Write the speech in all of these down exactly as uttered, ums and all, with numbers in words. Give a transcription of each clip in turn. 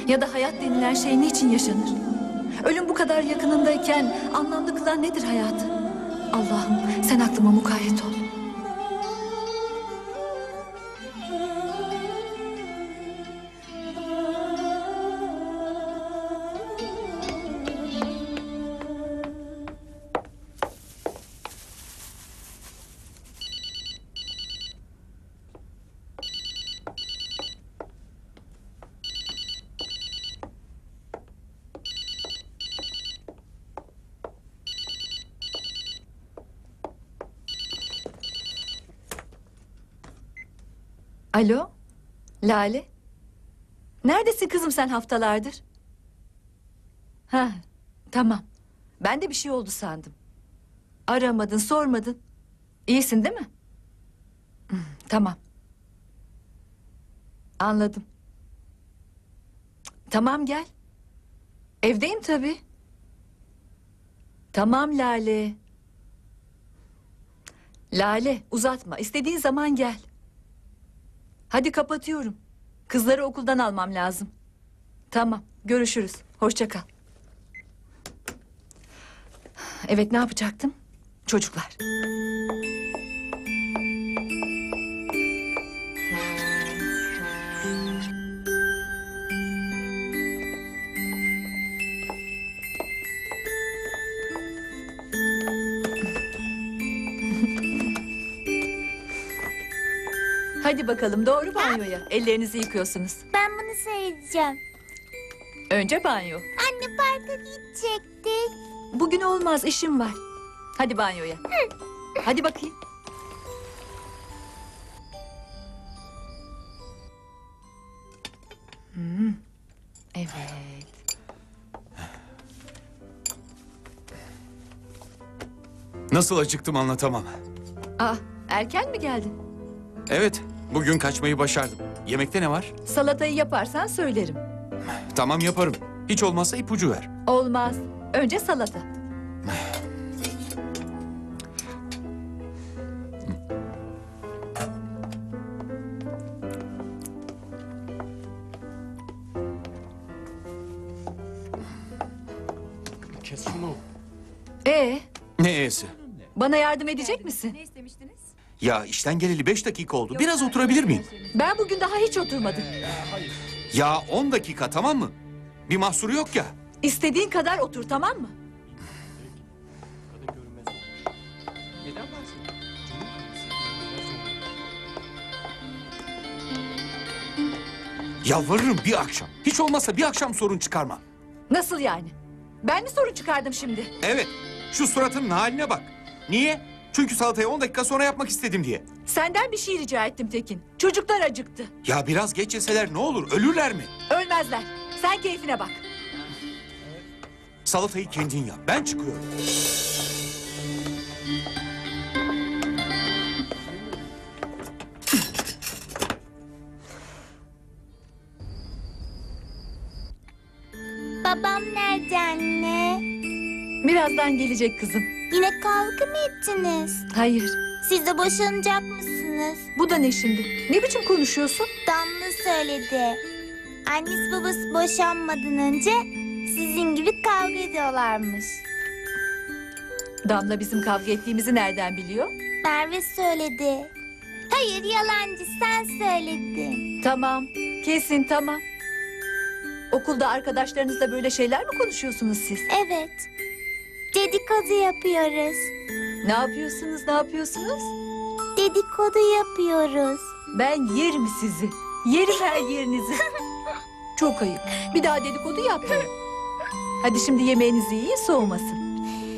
Ya da hayat denilen şey niçin yaşanır? Ölüm bu kadar yakınındayken anlamlı kılan nedir hayatı? Allah'ım sen aklıma mukayyet ol. Alo, Lale. Neredesin kızım sen haftalardır? Ha, tamam. Ben de bir şey oldu sandım. Aramadın, sormadın. İyisin değil mi? Hı, tamam. Anladım. Tamam gel. Evdeyim tabii. Tamam Lale. Lale uzatma. İstediğin zaman gel. Hadi kapatıyorum. Kızları okuldan almam lazım. Tamam, görüşürüz. Hoşça kal. Evet, ne yapacaktım? Çocuklar. Hadi bakalım doğru banyoya. Ellerinizi yıkıyorsunuz. Ben bunu söyleyeceğim. Önce banyo. Anne parka gidecektik. Bugün olmaz, işim var. Hadi banyoya. Hadi bakayım. Hmm. Evet. Nasıl acıktım anlatamam. Aa, erken mi geldin? Evet, bugün kaçmayı başardım. Yemekte ne var? Salatayı yaparsan söylerim. Tamam yaparım. Hiç olmazsa ipucu ver. Olmaz. Önce salata. Kes şunu. Ee, Ne e'si? bana yardım edecek misin? Ne istemiştiniz? Ya işten geleli beş dakika oldu. Biraz oturabilir miyim? Ben bugün daha hiç oturmadım. Hayır. Ya on dakika tamam mı? Bir mahsuru yok ya. İstediğin kadar otur, tamam mı? Kadın görünmez olmuş. Neden bahsediyorsun? Yalvarırım bir akşam. Hiç olmazsa bir akşam sorun çıkarma. Nasıl yani? Ben mi sorun çıkardım şimdi? Evet, şu suratının haline bak. Niye? Çünkü salatayı on dakika sonra yapmak istedim diye. Senden bir şey rica ettim Tekin. Çocuklar acıktı. Ya biraz geç yeseler ne olur? Ölürler mi? Ölmezler. Sen keyfine bak. Salatayı kendin yap. Ben çıkıyorum. Babam nerede anne? Birazdan gelecek kızım. Yine kavga mı ettiniz? Hayır. Siz de boşanacak mısınız? Bu da ne şimdi? Ne biçim konuşuyorsun? Damla söyledi. Annesi babası boşanmadan önce sizin gibi kavga ediyorlarmış. Damla bizim kavga ettiğimizi nereden biliyor? Merve söyledi. Hayır yalancı sen söyledin. Tamam. Kesin tamam. Okulda arkadaşlarınızla böyle şeyler mi konuşuyorsunuz siz? Evet. Dedikodu yapıyoruz. Ne yapıyorsunuz, ne yapıyorsunuz? Dedikodu yapıyoruz. Ben yerim sizi. Yerim her yerinizi. Çok ayıp. Bir daha dedikodu yapmayın. Hadi şimdi yemeğinizi yiyin, soğumasın.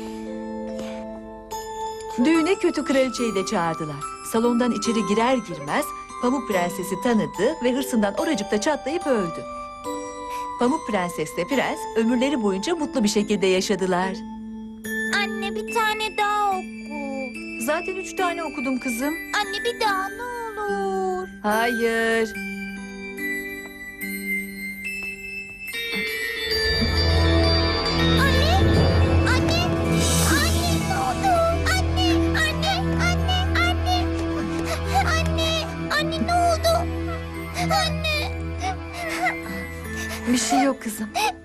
Düğüne kötü kraliçeyi de çağırdılar. Salondan içeri girer girmez Pamuk Prenses'i tanıdı ve hırsından oracıkta çatlayıp öldü. Pamuk Prensesle Prens ömürleri boyunca mutlu bir şekilde yaşadılar. Anne bir tane daha oku. Zaten üç tane okudum kızım. Anne bir daha ne olur. Hayır. Anne, anne, anne ne oldu? Anne, anne, anne, anne. Anne, anne ne oldu? Anne. Bir şey yok kızım.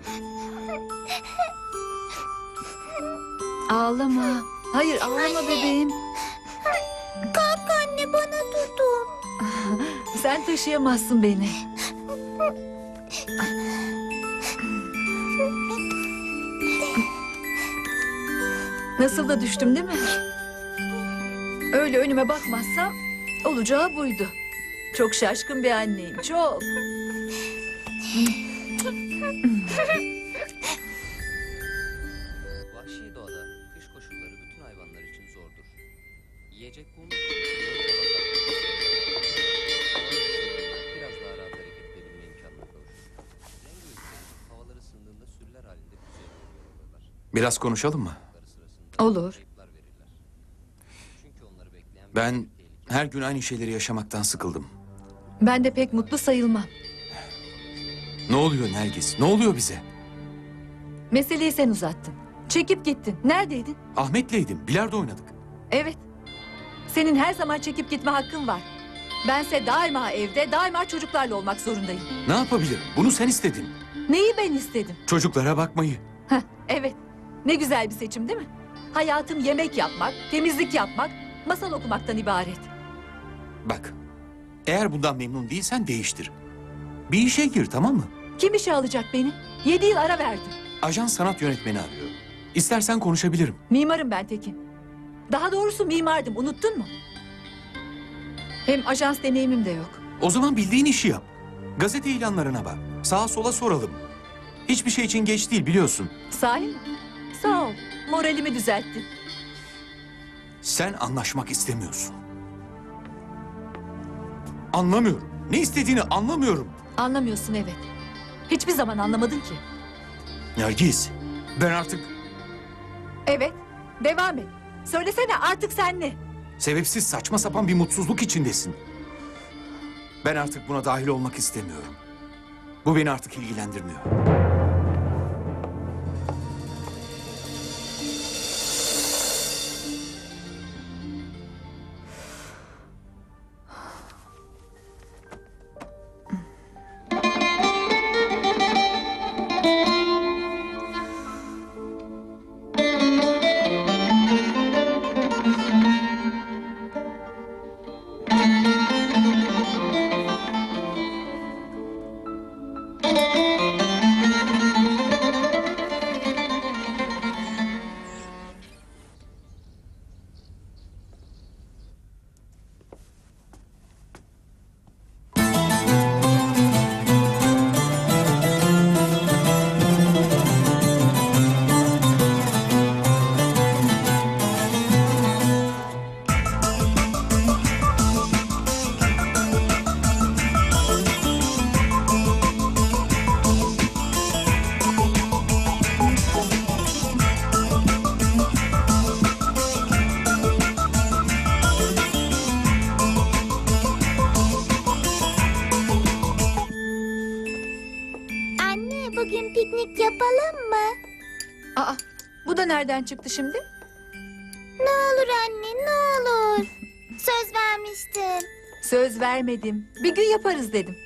Ağlama. Hayır ağlama bebeğim. Kalk anne, bana tutun. Sen taşıyamazsın beni. Nasıl da düştüm değil mi? Öyle önüme bakmazsam olacağı buydu. Çok şaşkın bir anneyim, çok. Vahşi doğada kış koşulları bütün hayvanlar için zordur. Yiyecek bulmak için yol çaba sarf etmesi, biraz daha rahat hareket edebilme imkanına kavuşur. Rengi ülkeleri havalar ısındığında sürüler halinde kuzeye doğru yol alırlar. Biraz konuşalım mı? Yolculukları sırasında Olur. kayıplar verirler. Çünkü onları bekleyen bir Ben tehlike- her gün aynı şeyleri yaşamaktan sıkıldım. Ben de pek mutlu sayılmam. Ne oluyor Nergis? Ne oluyor bize? Meseleyi sen uzattın. Çekip gittin. Neredeydin? Ahmet'leydim. Bilardo oynadık. Evet. Senin her zaman çekip gitme hakkın var. Bense daima evde, daima çocuklarla olmak zorundayım. Ne yapabilirim? Bunu sen istedin. Neyi ben istedim? Çocuklara bakmayı. Heh, evet. Ne güzel bir seçim değil mi? Hayatım yemek yapmak, temizlik yapmak, masal okumaktan ibaret. Bak. Eğer bundan memnun değilsen değiştir. Bir işe gir, tamam mı? Kim işe alacak beni? Yedi yıl ara verdim. Ajans sanat yönetmeni arıyor. İstersen konuşabilirim. Mimarım ben Tekin. Daha doğrusu mimardım, unuttun mu? Hem ajans deneyimim de yok. O zaman bildiğin işi yap. Gazete ilanlarına bak. Sağa sola soralım. Hiçbir şey için geç değil, biliyorsun. Sahi mi? Sağ ol. Moralimi düzelttin. Sen anlaşmak istemiyorsun. Anlamıyorum. Ne istediğini anlamıyorum. Anlamıyorsun evet. Hiçbir zaman anlamadın ki. Nergis, ben artık Evet, devam et. Söylesene artık sen ne? sebepsiz saçma sapan bir mutsuzluk içindesin. Ben artık buna dahil olmak istemiyorum. Bu beni artık ilgilendirmiyor. Anne, bugün piknik yapalım mı? Aa, bu da nereden çıktı şimdi? Ne olur anne, ne olur. Söz vermiştin. Söz vermedim. Bir gün yaparız dedim.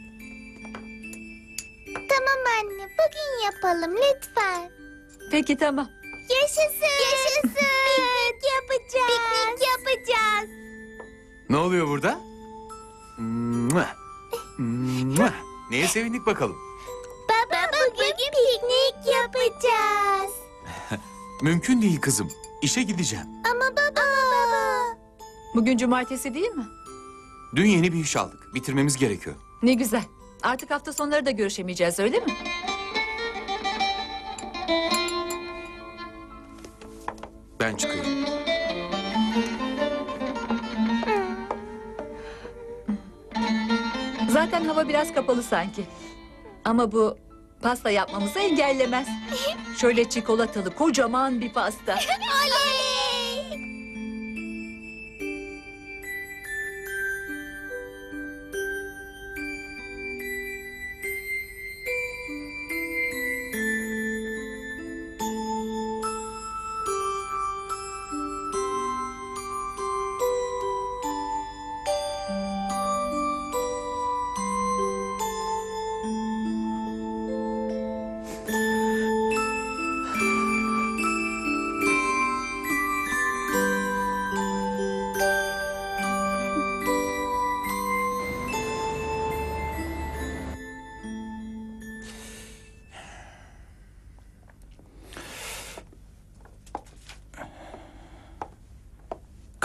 Tamam anne, bugün yapalım lütfen. Peki tamam. Yaşasın. Yaşasın. Piknik yapacağız. Piknik yapacağız. Ne oluyor burada? Mua. Mua. Neye sevindik bakalım? Baba, bugün piknik yapacağız. Mümkün değil kızım. İşe gideceğim. Ama baba. baba. Bugün cumartesi değil mi? Dün yeni bir iş aldık. Bitirmemiz gerekiyor. Ne güzel. Artık hafta sonları da görüşemeyeceğiz öyle mi? Ben çıkıyorum. Zaten hava biraz kapalı sanki. Ama bu pasta yapmamızı engellemez. Şöyle çikolatalı kocaman bir pasta. Oley!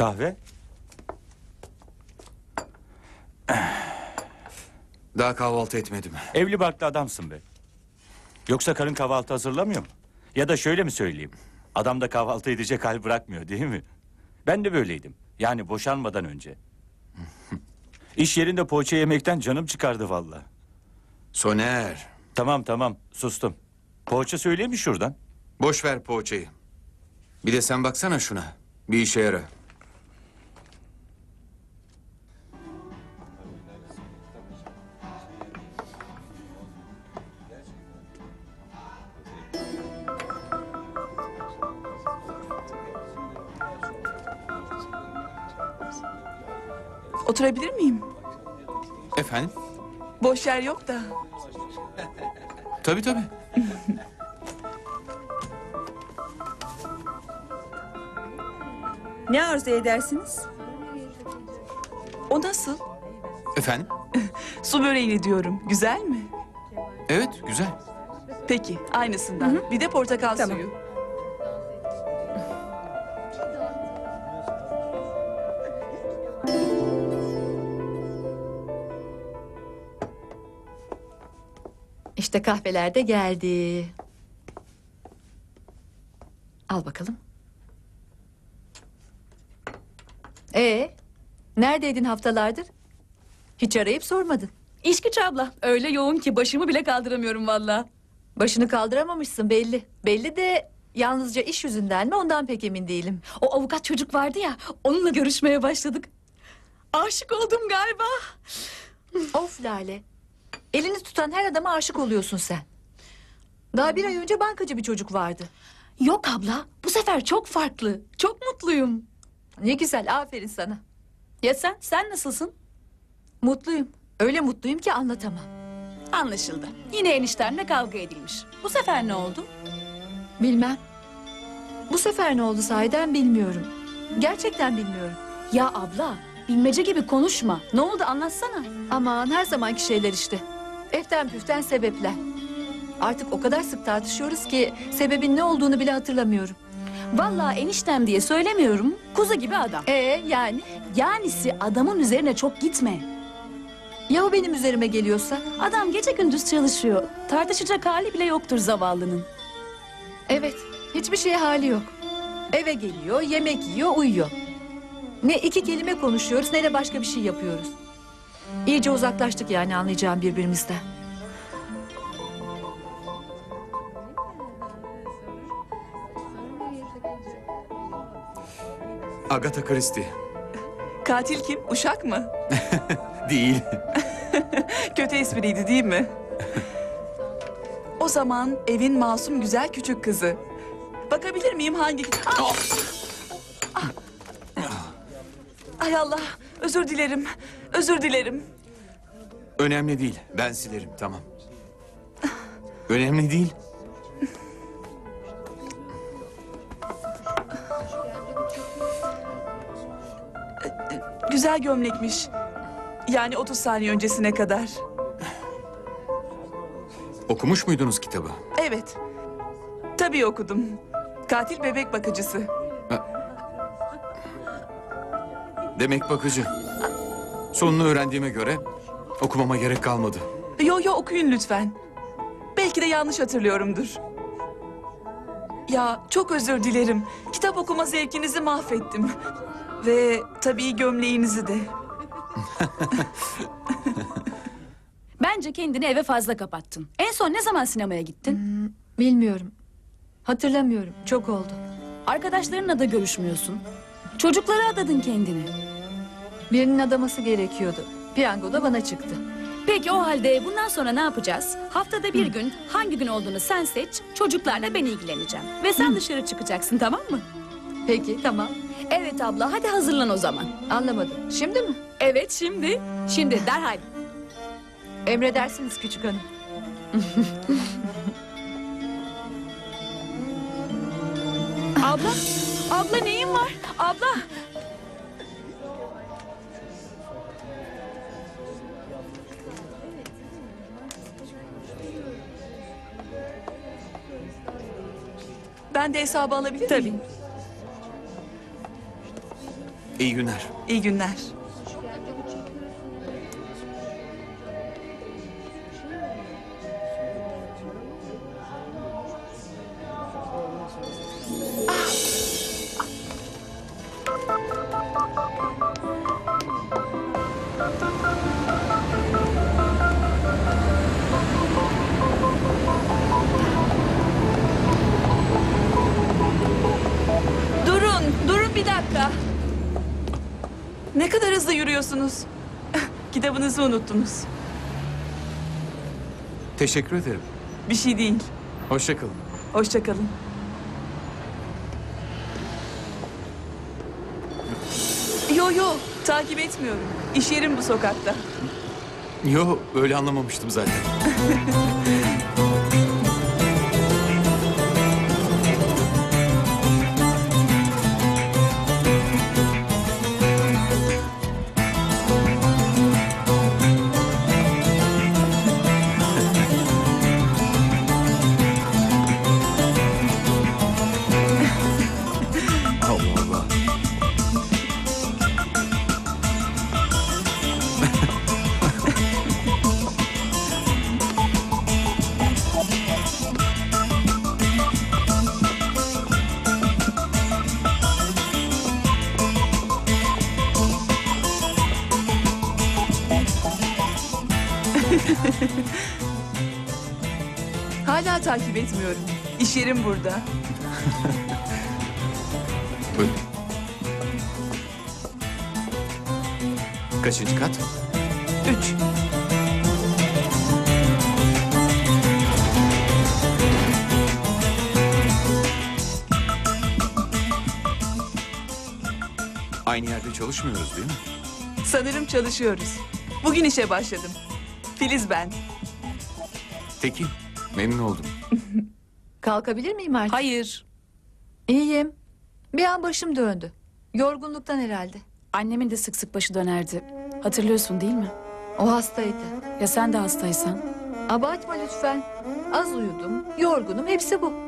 kahve? Daha kahvaltı etmedim. Evli barklı adamsın be. Yoksa karın kahvaltı hazırlamıyor mu? Ya da şöyle mi söyleyeyim? Adam da kahvaltı edecek hal bırakmıyor değil mi? Ben de böyleydim. Yani boşanmadan önce. İş yerinde poğaça yemekten canım çıkardı vallahi. Soner, Tamam tamam sustum. Poğaça söyleyeyim mi şuradan? boş ver poğaçayı. Bir de sen baksana şuna. Bir işe yara. Oturabilir miyim? Efendim? Boş yer yok da. Tabii tabii. Ne arzu edersiniz? O nasıl? Efendim? Su böreğini diyorum. Güzel mi? Evet, güzel. Peki, aynısından. Bir de portakal Tamam. suyu. İşte kahveler de geldi. Al bakalım. Ee, neredeydin haftalardır? Hiç arayıp sormadın. İş güç abla. Öyle yoğun ki başımı bile kaldıramıyorum valla. Başını kaldıramamışsın belli. Belli de yalnızca iş yüzünden mi ondan pek emin değilim. O avukat çocuk vardı ya, onunla görüşmeye başladık. Aşık oldum galiba. Of Lale. Elini tutan her adama aşık oluyorsun sen. Daha bir ay önce bankacı bir çocuk vardı. Yok abla, bu sefer çok farklı. Çok mutluyum. Ne güzel, aferin sana. Ya sen, sen nasılsın? Mutluyum. Öyle mutluyum ki anlatamam. Anlaşıldı. Yine eniştemle kavga edilmiş. Bu sefer ne oldu? Bilmem. Bu sefer ne oldu sahiden bilmiyorum. Gerçekten bilmiyorum. Ya abla, bilmece gibi konuşma. Ne oldu anlatsana. Aman her zamanki şeyler işte. Eften püften sebepler. Artık o kadar sık tartışıyoruz ki sebebin ne olduğunu bile hatırlamıyorum. Vallahi eniştem diye söylemiyorum. Kuzu gibi adam. Ee yani? Yanisi adamın üzerine çok gitme. Ya o benim üzerime geliyorsa? Adam gece gündüz çalışıyor. Tartışacak hali bile yoktur zavallının. Evet, hiçbir şeye hali yok. Eve geliyor, yemek yiyor, uyuyor. Ne iki kelime konuşuyoruz ne de başka bir şey yapıyoruz. İyice uzaklaştık yani anlayacağım birbirimizden. Agatha Christie. Katil kim? Uşak mı? Değil. Kötü espriydi değil mi? O zaman evin masum güzel küçük kızı. Bakabilir miyim hangi... Ah! Ah! Ay Allah, özür dilerim. Özür dilerim. Önemli değil. Ben silerim, tamam. Önemli değil. Güzel gömlekmiş. Yani otuz saniye öncesine kadar. Okumuş muydunuz kitabı? Evet. Tabii okudum. Katil bebek bakıcısı. Demek bakıcı. Sonunu öğrendiğime göre okumama gerek kalmadı. Yo yo okuyun lütfen. Belki de yanlış hatırlıyorumdur. Ya çok özür dilerim. Kitap okuma zevkinizi mahvettim. Ve tabii gömleğinizi de. Bence kendini eve fazla kapattın. En son ne zaman sinemaya gittin? Bilmiyorum. Hatırlamıyorum. Çok oldu. Arkadaşlarınla da görüşmüyorsun. Çocuklara adadın kendini. Birinin adaması gerekiyordu. Piyango da bana çıktı. Peki o halde bundan sonra ne yapacağız? Haftada bir gün hangi gün olduğunu sen seç, çocuklarla ben ilgileneceğim. Ve sen dışarı çıkacaksın, tamam mı? Peki tamam. Evet abla, hadi hazırlan o zaman. Anlamadım. Şimdi mi? Evet, şimdi. Şimdi derhal. Emredersiniz küçük hanım. Abla, abla neyin var? Abla. Ben de hesabı alabilir Tabii. miyim? İyi günler. İyi günler. Durun, durun bir dakika. Ne kadar hızlı yürüyorsunuz. Kitabınızı unuttunuz. Teşekkür ederim. Bir şey değil. Hoşça kalın. Hoşça kalın. Yo yo, takip etmiyorum. İş yerim bu sokakta. Yo, öyle anlamamıştım zaten. Allah Allah. Hala takip etmiyorum. İş yerim burada. Buyurun. Kaçıncı kat? Üç. Aynı yerde çalışmıyoruz değil mi? Sanırım çalışıyoruz. Bugün işe başladım. Filiz ben. Tekin, memnun oldum. Kalkabilir miyim artık? Hayır. İyiyim. Bir an başım döndü. Yorgunluktan herhalde. Annemin de sık sık başı dönerdi. Hatırlıyorsun değil mi? O hastaydı. Ya sen de hastaysan? Abartma lütfen. Az uyudum, yorgunum, hepsi bu.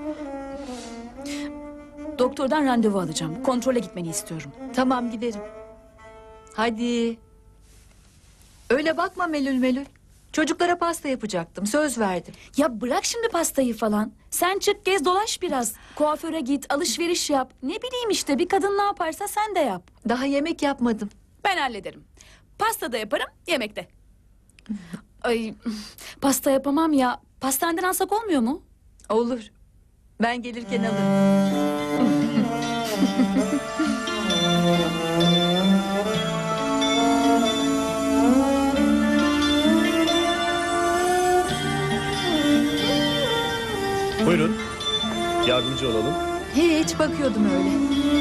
Doktordan randevu alacağım. Kontrole gitmeni istiyorum. Tamam, giderim. Hadi. Öyle bakma melül melül. Çocuklara pasta yapacaktım, söz verdim. Ya bırak şimdi pastayı falan. Sen çık gez dolaş biraz. Kuaföre git, alışveriş yap. Ne bileyim işte bir kadın ne yaparsa sen de yap. Daha yemek yapmadım. Ben hallederim. Pasta da yaparım, yemekte. Ay, pasta yapamam ya. Pastaneden alsak olmuyor mu? Olur. Ben gelirken alırım. Buyurun. Yardımcı olalım. Hiç bakıyordum öyle.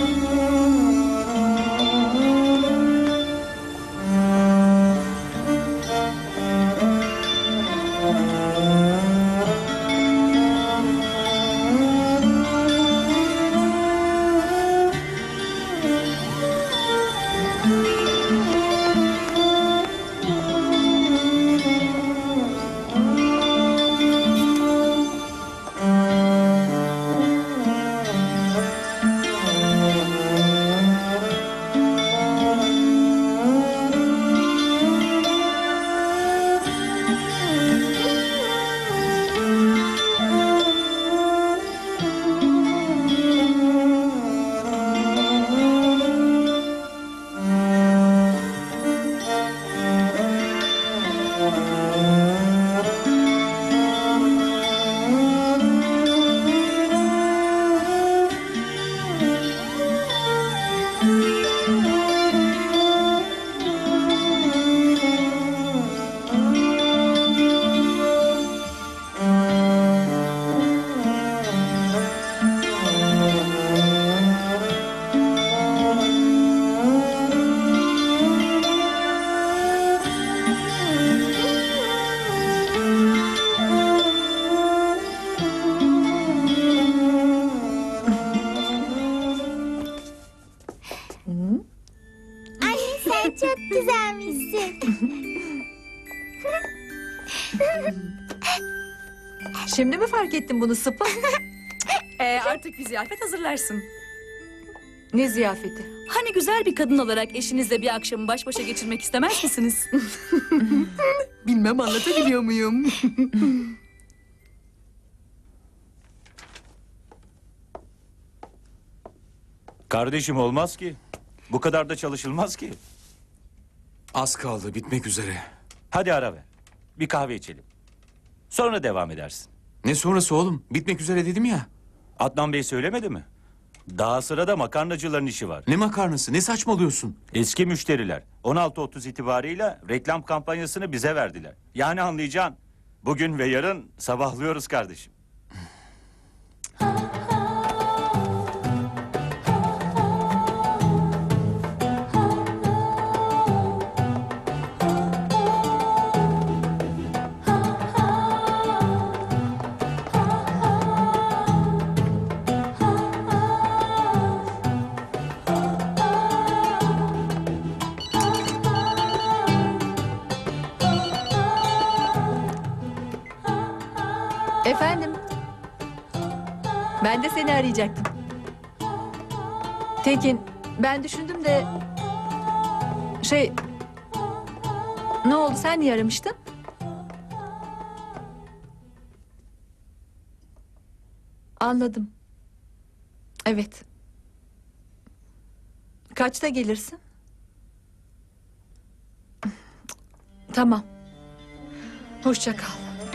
Anne sen çok güzelmişsin. Şimdi mi fark ettin bunu Sıpa? Ee, artık bir ziyafet hazırlarsın. Ne ziyafeti? Hani güzel bir kadın olarak eşinizle bir akşamı baş başa geçirmek istemez misiniz? Bilmem anlatabiliyor muyum? Kardeşim olmaz ki. Bu kadar da çalışılmaz ki. Az kaldı, bitmek üzere. Hadi ara ver. Bir kahve içelim. Sonra devam edersin. Ne sonrası oğlum? Bitmek üzere dedim ya. Adnan Bey söylemedi mi? Daha sırada makarnacıların işi var. Ne makarnası, ne saçmalıyorsun? Eski müşteriler on altı otuz itibarıyla reklam kampanyasını bize verdiler. Yani anlayacaksın. Bugün ve yarın sabahlıyoruz kardeşim. Efendim? Ben de seni arayacaktım. Tekin, ben düşündüm de... Şey... Ne oldu, sen niye aramıştın? Anladım. Evet. Kaçta gelirsin? Tamam. Hoşça kal.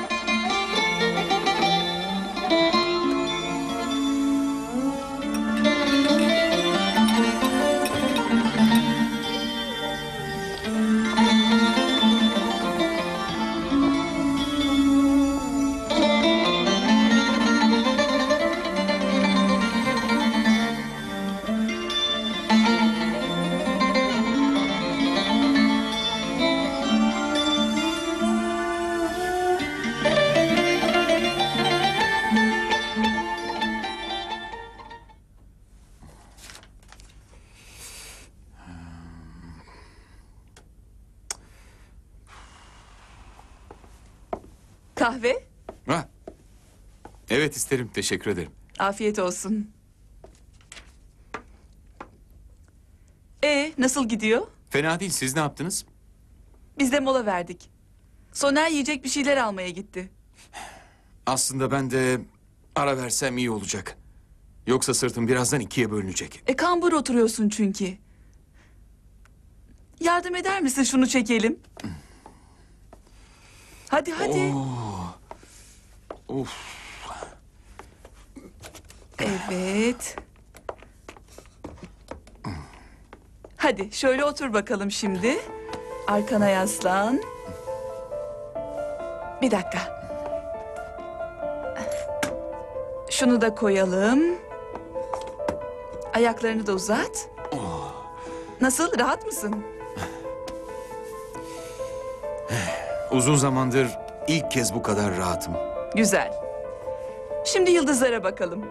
Kahve? Ha. Evet isterim, teşekkür ederim. Afiyet olsun. Ee, nasıl gidiyor? Fena değil, siz ne yaptınız? Biz de mola verdik. Soner yiyecek bir şeyler almaya gitti. Aslında ben de ara versem iyi olacak. Yoksa sırtım birazdan ikiye bölünecek. E kambur oturuyorsun çünkü. Yardım eder misin, şunu çekelim? Hadi hadi. Of. Evet. Hadi şöyle otur bakalım şimdi. Arkana yaslan. Bir dakika. Şunu da koyalım. Ayaklarını da uzat. Nasıl, rahat mısın? Uzun zamandır ilk kez bu kadar rahatım. Güzel. Şimdi yıldızlara bakalım.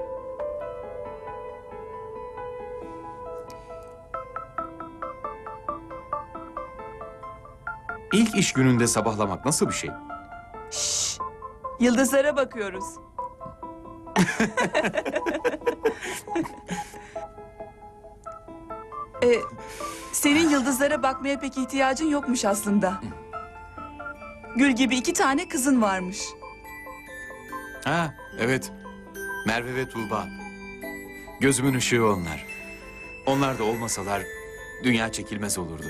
İlk iş gününde sabahlamak nasıl bir şey? Şşş. Yıldızlara bakıyoruz. ee, senin yıldızlara bakmaya pek ihtiyacın yokmuş aslında. Gül gibi iki tane kızın varmış. Ha, evet. Merve ve Tuğba. Gözümün ışığı onlar. Onlar da olmasalar dünya çekilmez olurdu.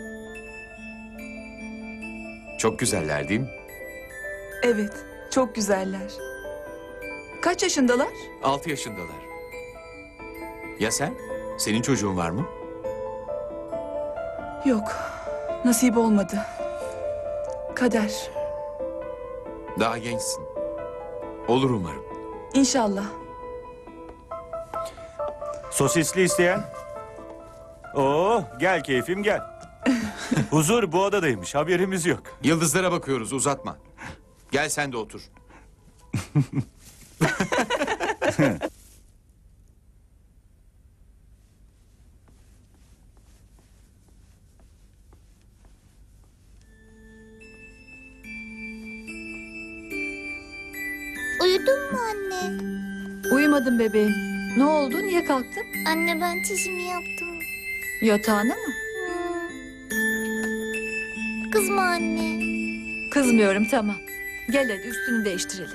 Çok güzeller değil mi? Evet, çok güzeller. Kaç yaşındalar? Altı yaşındalar. Ya sen? Senin çocuğun var mı? Yok, nasip olmadı. Kader. Daha gençsin. Olur umarım. İnşallah. Sosisli isteyen? Oo, gel keyfim gel. Huzur bu odadaymış, haberimiz yok. Yıldızlara bakıyoruz, uzatma. Gel sen de otur. Uyudun mu anne? Uyumadım bebeğim. Ne oldu? Niye kalktın? Anne ben çişimi yaptım. Yatağına mı? Kızma anne. Kızmıyorum, tamam. Gel hadi üstünü değiştirelim.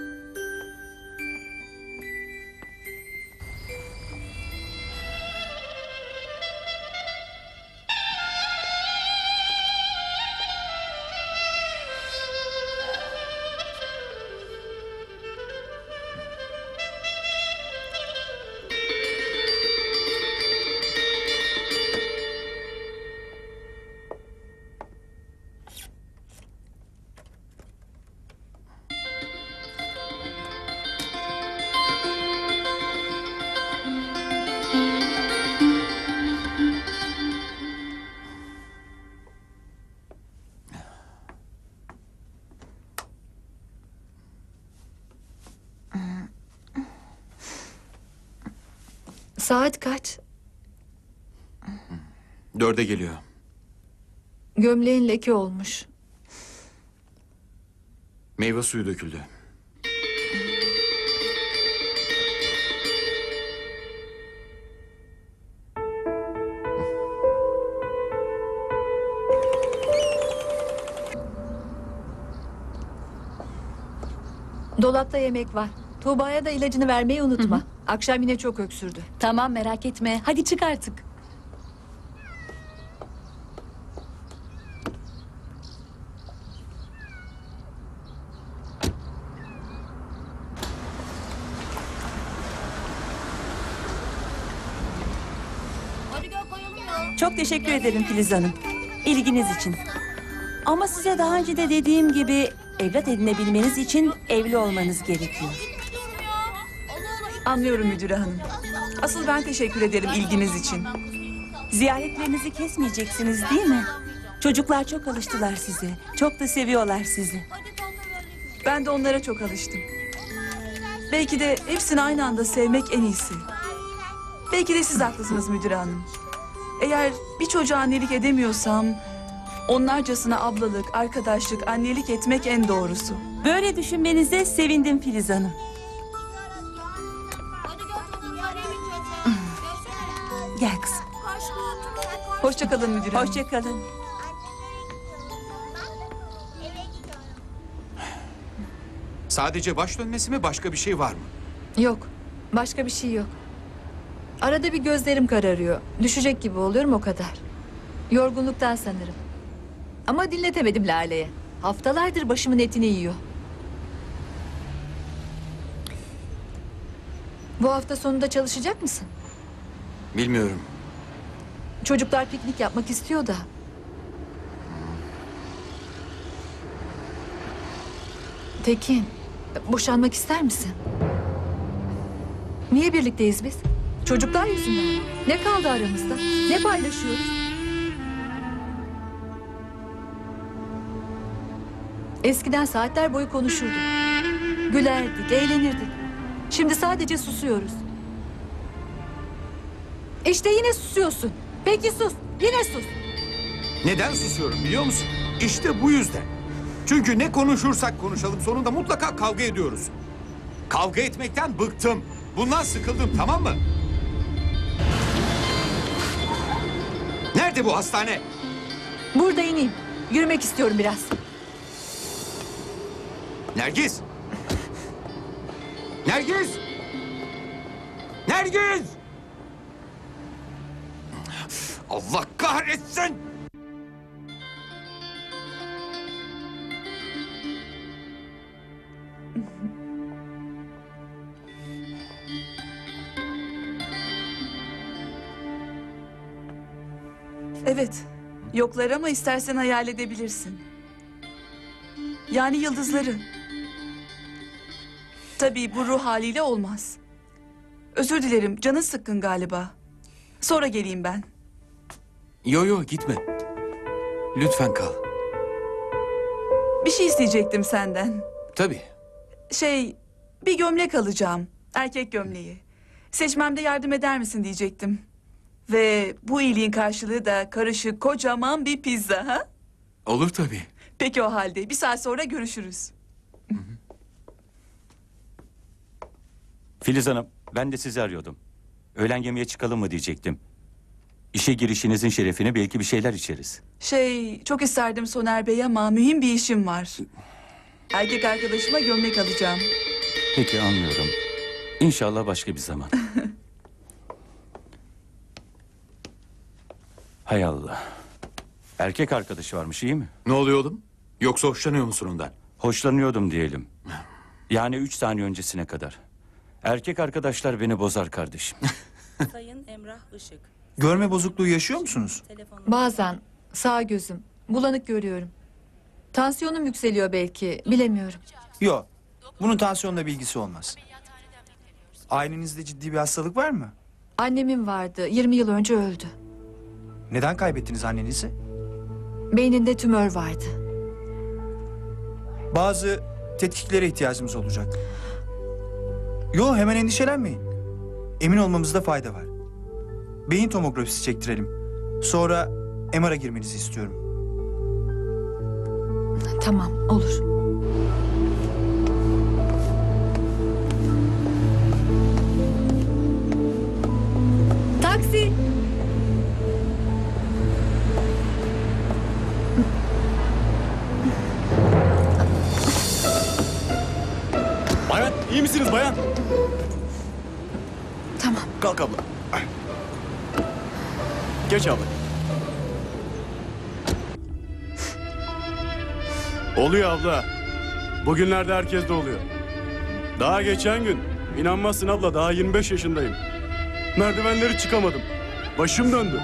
Saat kaç? Dörde geliyor. Gömleğin leke olmuş. Meyve suyu döküldü. Dolapta yemek var. Tuğba'ya da ilacını vermeyi unutma. Akşam yine çok öksürdü. Tamam, merak etme. Hadi çık artık. Çok teşekkür ederim Filiz Hanım. İlginiz için. Ama size daha önce de dediğim gibi evlat edinebilmeniz için evli olmanız gerekiyor. Anlıyorum müdüre hanım. Asıl ben teşekkür ederim ilginiz için. Ziyaretlerinizi kesmeyeceksiniz değil mi? Çocuklar çok alıştılar size. Çok da seviyorlar sizi. Ben de onlara çok alıştım. Belki de hepsini aynı anda sevmek en iyisi. Belki de siz haklısınız müdüre hanım. Eğer bir çocuğa annelik edemiyorsam... onlarcasına ablalık, arkadaşlık, annelik etmek en doğrusu. Böyle düşünmenize sevindim Filiz Hanım. Gel kızım. Hoşça kalın müdüre hanım. Hoşça kalın. Sadece baş dönmesi mi, başka bir şey var mı? Yok. Başka bir şey yok. Arada bir gözlerim kararıyor. Düşecek gibi oluyorum, o kadar. Yorgunluktan sanırım. Ama dinletemedim Lale'ye. Haftalardır başımın etini yiyor. Bu hafta sonunda çalışacak mısın? Bilmiyorum. Çocuklar piknik yapmak istiyor da. Tekin, boşanmak ister misin? Niye birlikteyiz biz? Çocuklar yüzünden mi? Ne kaldı aramızda? Ne paylaşıyoruz? Eskiden saatler boyu konuşurduk. Gülerdik, eğlenirdik. Şimdi sadece susuyoruz. İşte yine susuyorsun. Peki sus, yine sus. Neden susuyorum biliyor musun? İşte bu yüzden. Çünkü ne konuşursak konuşalım sonunda mutlaka kavga ediyoruz. Kavga etmekten bıktım. Bundan sıkıldım, tamam mı? Nerede bu hastane? Burada ineyim. Yürümek istiyorum biraz. Nergis! Nergis! Nergis! Allah kahretsin! Evet, yoklar ama istersen hayal edebilirsin. Yani yıldızları. Tabii bu ruh haliyle olmaz. Özür dilerim, canın sıkkın galiba. Sonra geleyim ben. Yo yo gitme. Lütfen kal. Bir şey isteyecektim senden. Tabii. Şey, bir gömlek alacağım. Erkek gömleği. Seçmemde yardım eder misin diyecektim. Ve bu iyiliğin karşılığı da karışık kocaman bir pizza, ha? Olur tabii. Peki o halde bir saat sonra görüşürüz. Filiz Hanım, Ben de sizi arıyordum. Öğlen yemeğe çıkalım mı diyecektim. İşe girişinizin şerefine belki bir şeyler içeriz. Şey, çok isterdim Soner Bey ama mühim bir işim var. Erkek arkadaşıma gömlek alacağım. Peki, anlıyorum. İnşallah başka bir zaman. Hay Allah. Erkek arkadaşı varmış, iyi mi? Ne oluyor oğlum? Yoksa hoşlanıyor musun ondan? Hoşlanıyordum diyelim. Yani üç saniye öncesine kadar. Erkek arkadaşlar beni bozar kardeşim. Sayın Emrah Işık. Görme bozukluğu yaşıyor musunuz? Bazen sağ gözüm bulanık görüyorum. Tansiyonum yükseliyor belki, bilemiyorum. Yok. Bunun tansiyonla bir ilgisi olmaz. Ailenizde ciddi bir hastalık var mı? Annemin vardı, yirmi yıl önce öldü. Neden kaybettiniz annenizi? Beyninde tümör vardı. Bazı tetkiklere ihtiyacımız olacak. Yo, hemen endişelenmeyin. Emin olmamızda fayda var. Beyin tomografisi çektirelim. Sonra M R'a girmenizi istiyorum. Tamam, olur. Taksi! Bayan, iyi misiniz bayan? Tamam. Kalk abla. Geç abla. Oluyor abla. Bugünlerde herkes de oluyor. Daha geçen gün, inanmazsın abla, daha yirmi beş yaşındayım. Merdivenleri çıkamadım. Başım döndü.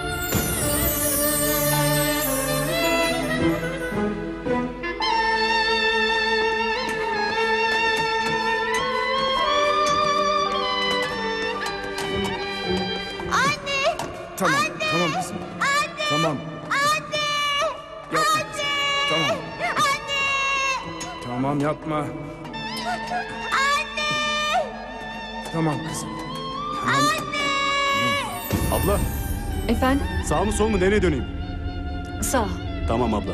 Anne! Tamam, tamam kızım. Tamam. Anne! Yapma kızım. Tamam. Tamam, yapma. Anne! Tamam kızım. Tamam. Abla, Efendim? sağ mı sol mu, nereye döneyim? Sağ ol. Tamam abla.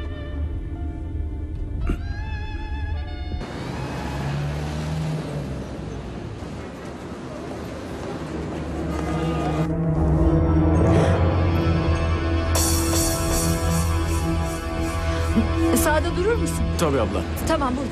Sağda durur musun? Tabii abla. Tamam, burada.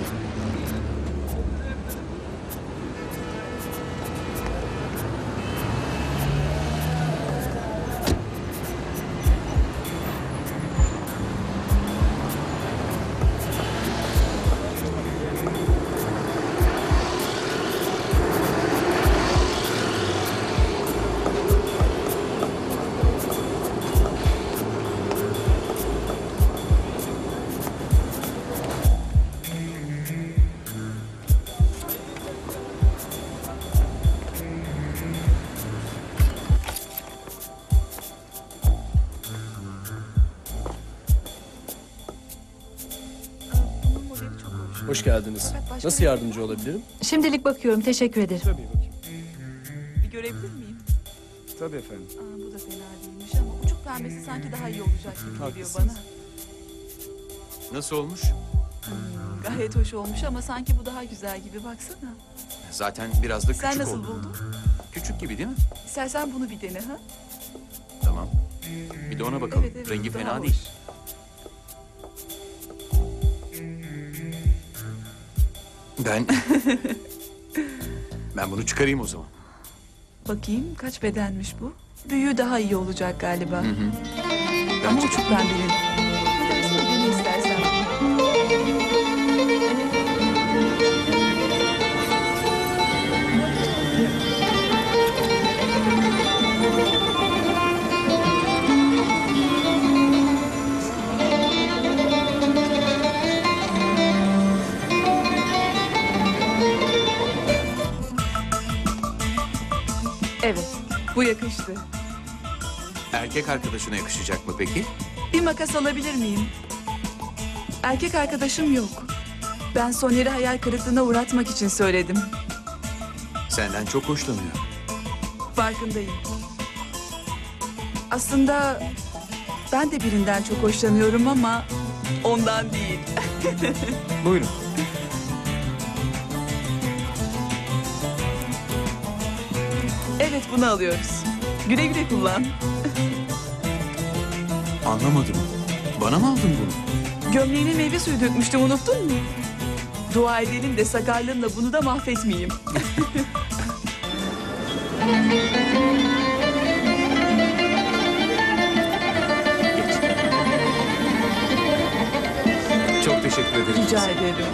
Hoş geldiniz. Nasıl yardımcı olabilirim? Şimdilik bakıyorum, teşekkür ederim. Tabii bakayım. Bir görebilir miyim? Tabii efendim. Aa, bu da fena değilmiş ama uçuk pembesi sanki daha iyi olacak gibi geliyor Haklısınız. bana. Nasıl olmuş? Gayet hoş olmuş ama sanki bu daha güzel gibi, baksana. Zaten biraz da küçük Sen nasıl oldu. buldun? Küçük gibi değil mi? İstersen bunu bir dene ha. Tamam. Bir de ona bakalım. Evet, evet, Rengi daha fena hoş. değil. Ben... ben bunu çıkarayım o zaman. Bakayım kaç bedenmiş bu? Büyüğü daha iyi olacak galiba. Hı hı. Ama Bence. uçuk pembenin. Bir tanesini dene istersen. Evet, bu yakıştı. Erkek arkadaşına yakışacak mı peki? Bir makas alabilir miyim? Erkek arkadaşım yok. Ben Soner'i hayal kırıklığına uğratmak için söyledim. Senden çok hoşlanıyor. Farkındayım. Aslında ben de birinden çok hoşlanıyorum ama ondan değil. Buyurun. Evet, bunu alıyoruz. Güle güle kullan. Anlamadım. Bana mı aldın bunu? Gömleğine meyve suyu dökmüştüm, unuttun mu? Dua edelim de sakarlığımla bunu da mahvetmeyeyim. Çok teşekkür ederim. Rica ederim.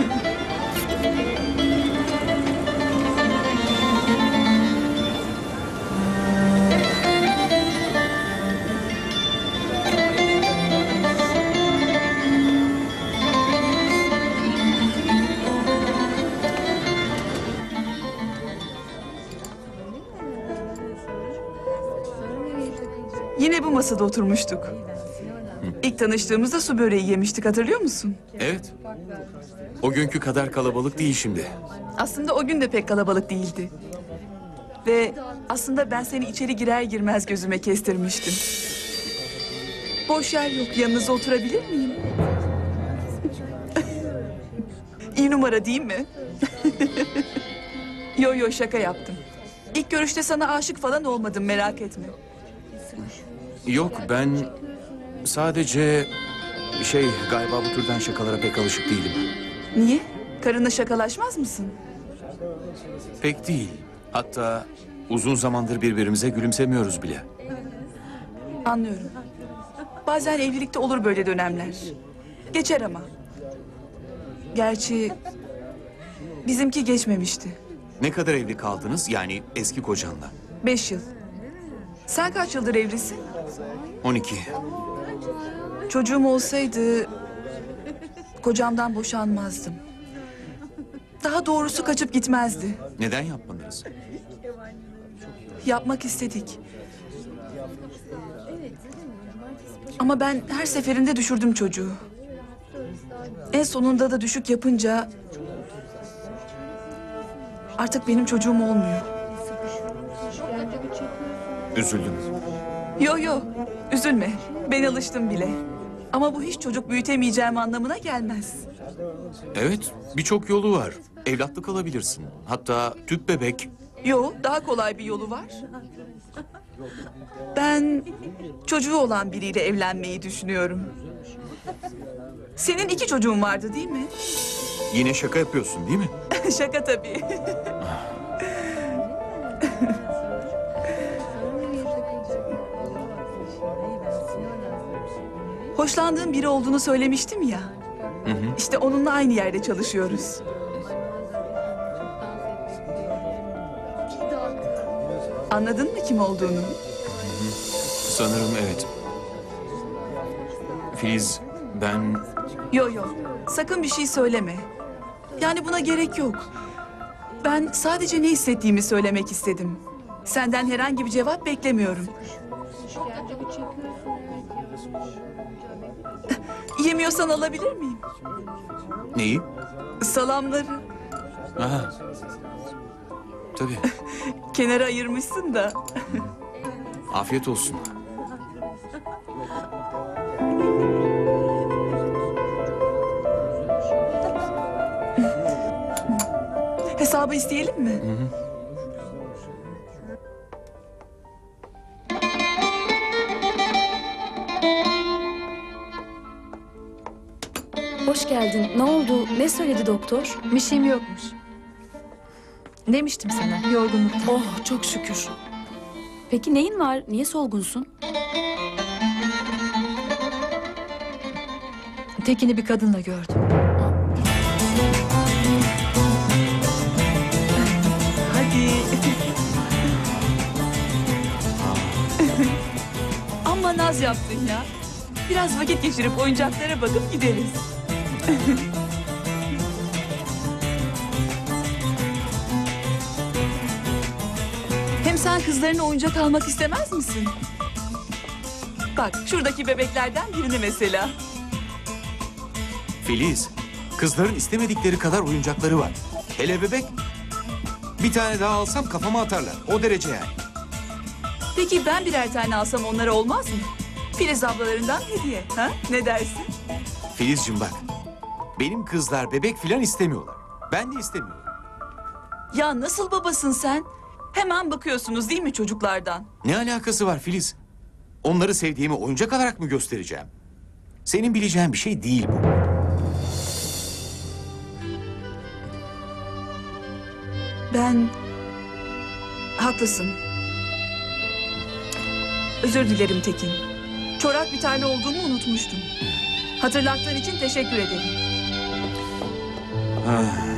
Yine bu masada oturmuştuk. İlk tanıştığımızda su böreği yemiştik, hatırlıyor musun? Evet. O günkü kadar kalabalık değil şimdi. Aslında o gün de pek kalabalık değildi. Ve aslında ben seni içeri girer girmez gözüme kestirmiştim. Boş yer yok, yanınıza oturabilir miyim? İyi numara değil mi? Yo yo, şaka yaptım. İlk görüşte sana aşık falan olmadım, merak etme. Yok, ben sadece şey galiba bu türden şakalara pek alışık değilim. Niye? Karınla şakalaşmaz mısın? Pek değil. Hatta uzun zamandır birbirimize gülümsemiyoruz bile. Anlıyorum. Bazen evlilikte olur böyle dönemler. Geçer ama. Gerçi bizimki geçmemişti. Ne kadar evli kaldınız yani eski kocanla? Beş yıl. Sen kaç yıldır evlisin? On iki. Çocuğum olsaydı kocamdan boşanmazdım. Daha doğrusu kaçıp gitmezdi. Neden yapmadınız? Yapmak istedik. Ama ben her seferinde düşürdüm çocuğu. En sonunda da düşük yapınca artık benim çocuğum olmuyor. Üzüldüm. Yo yo, üzülme. Ben alıştım bile. Ama bu hiç çocuk büyütemeyeceğim anlamına gelmez. Evet, birçok yolu var. Evlatlık alabilirsin. Hatta tüp bebek. Yo, daha kolay bir yolu var. Ben çocuğu olan biriyle evlenmeyi düşünüyorum. Senin iki çocuğun vardı değil mi? Yine şaka yapıyorsun değil mi? Şaka tabii. Hoşlandığım biri olduğunu söylemiştim ya. Hı hı. İşte onunla aynı yerde çalışıyoruz. Anladın mı kim olduğunu? Sanırım evet. Filiz, ben... Yo yo, sakın bir şey söyleme. Yani buna gerek yok. Ben sadece ne hissettiğimi söylemek istedim. Senden herhangi bir cevap beklemiyorum. Yemiyorsan alabilir miyim? Neyi? Salamları. Aha. Tabii. Kenara ayırmışsın da. Afiyet olsun. Hesabı isteyelim mi? Hı hı. Hoş geldin. Ne oldu? Ne söyledi doktor? Bir şeyim yokmuş. Demiştim sana, yorgunluktan. Oh, çok şükür. Peki neyin var? Niye solgunsun? Tekin'i bir kadınla gördüm. Hadi. Amma naz yaptın ya. Biraz vakit geçirip oyuncaklara bakıp gideriz. Hem sen kızlarına oyuncak almak istemez misin? Bak şuradaki bebeklerden birini mesela. Filiz, kızların istemedikleri kadar oyuncakları var. Hele bebek. Bir tane daha alsam kafama atarlar. O derece yani. Peki ben birer tane alsam onlara olmaz mı? Filiz ablalarından hediye. Ha? Ne dersin? Filizciğim bak. Benim kızlar bebek filan istemiyorlar. Ben de istemiyorum. Ya nasıl babasın sen? Hemen bakıyorsunuz değil mi çocuklardan? Ne alakası var Filiz? Onları sevdiğimi oyuncak olarak mı göstereceğim? Senin bileceğin bir şey değil bu. Ben... Haklısın. Özür dilerim Tekin. Çorak bir tane olduğumu unutmuştum. Hatırlattığın için teşekkür ederim. Ah.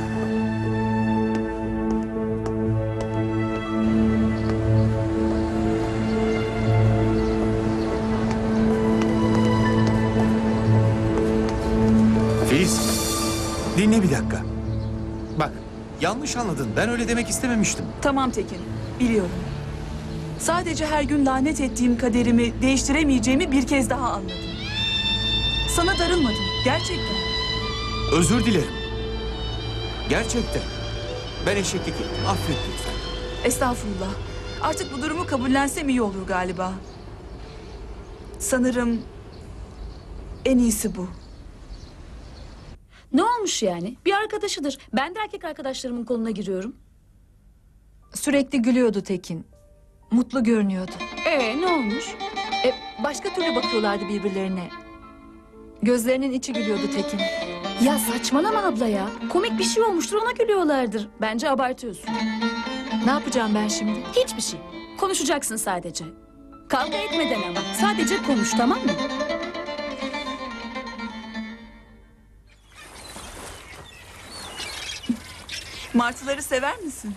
Filiz, dinle bir dakika. Bak, yanlış anladın. Ben öyle demek istememiştim. Tamam Tekin, biliyorum. Sadece her gün lanet ettiğim kaderimi değiştiremeyeceğimi bir kez daha anladım. Sana darılmadım, gerçekten. Özür dilerim. Gerçekten. Ben eşeklik ettim. Affet lütfen. Estağfurullah. Artık bu durumu kabullensem iyi olur galiba. Sanırım en iyisi bu. Ne olmuş yani? Bir arkadaşıdır. Ben de erkek arkadaşlarımın koluna giriyorum. Sürekli gülüyordu Tekin. Mutlu görünüyordu. Ee ne olmuş? E, başka türlü bakıyorlardı birbirlerine. Gözlerinin içi gülüyordu Tekin. Ya saçmalama abla ya. Komik bir şey olmuştur ona gülüyorlardır. Bence abartıyorsun. Ne yapacağım ben şimdi? Hiçbir şey. Konuşacaksın sadece. Kavga etmeden ama. Sadece konuş, tamam mı? Martıları sever misin?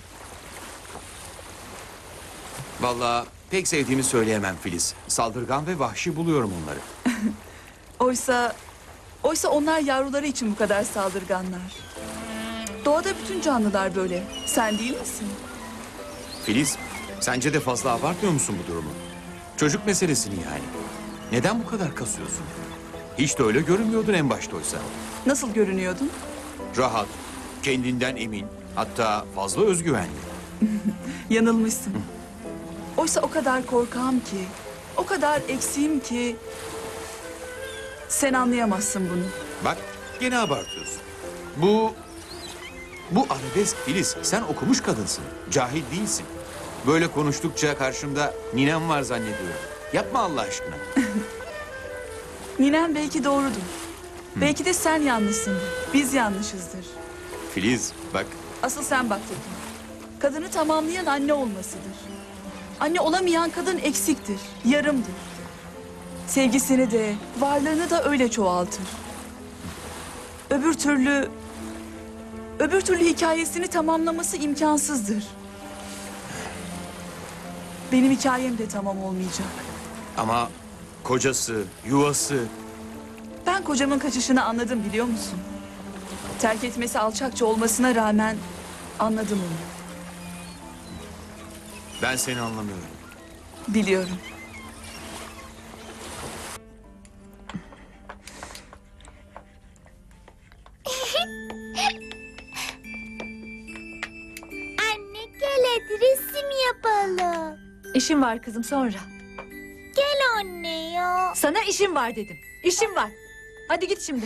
Vallahi pek sevdiğimi söyleyemem Filiz. Saldırgan ve vahşi buluyorum onları. Oysa... Oysa onlar yavruları için bu kadar saldırganlar. Doğada bütün canlılar böyle. Sen değil misin? Filiz, sence de fazla abartmıyor musun bu durumu? Çocuk meselesini yani. Neden bu kadar kasıyorsun? Hiç de öyle görünmüyordun en başta oysa. Nasıl görünüyordun? Rahat, kendinden emin, hatta fazla özgüvenli. Yanılmışsın. Oysa o kadar korkağım ki, o kadar eksiğim ki... Sen anlayamazsın bunu. Bak, gene abartıyorsun. Bu... Bu arabesk Filiz. Sen okumuş kadınsın. Cahil değilsin. Böyle konuştukça karşımda ninem var zannediyorum. Yapma Allah aşkına. Ninem belki doğrudur. Belki de sen yanlışsındır. Biz yanlışızdır. Filiz, bak. Asıl sen bak Tekin. Kadını tamamlayan anne olmasıdır. Anne olamayan kadın eksiktir, yarımdır. Sevgisini de, varlığını da öyle çoğaltır. Öbür türlü... Öbür türlü hikayesini tamamlaması imkansızdır. Benim hikayem de tamam olmayacak. Ama kocası, yuvası... Ben kocamın kaçışını anladım biliyor musun? Terk etmesi alçakça olmasına rağmen anladım onu. Ben seni anlamıyorum. Biliyorum. Anne gel hadi resim yapalım. İşim var kızım sonra. Gel anne ya. Sana işim var dedim. İşim var. Hadi git şimdi.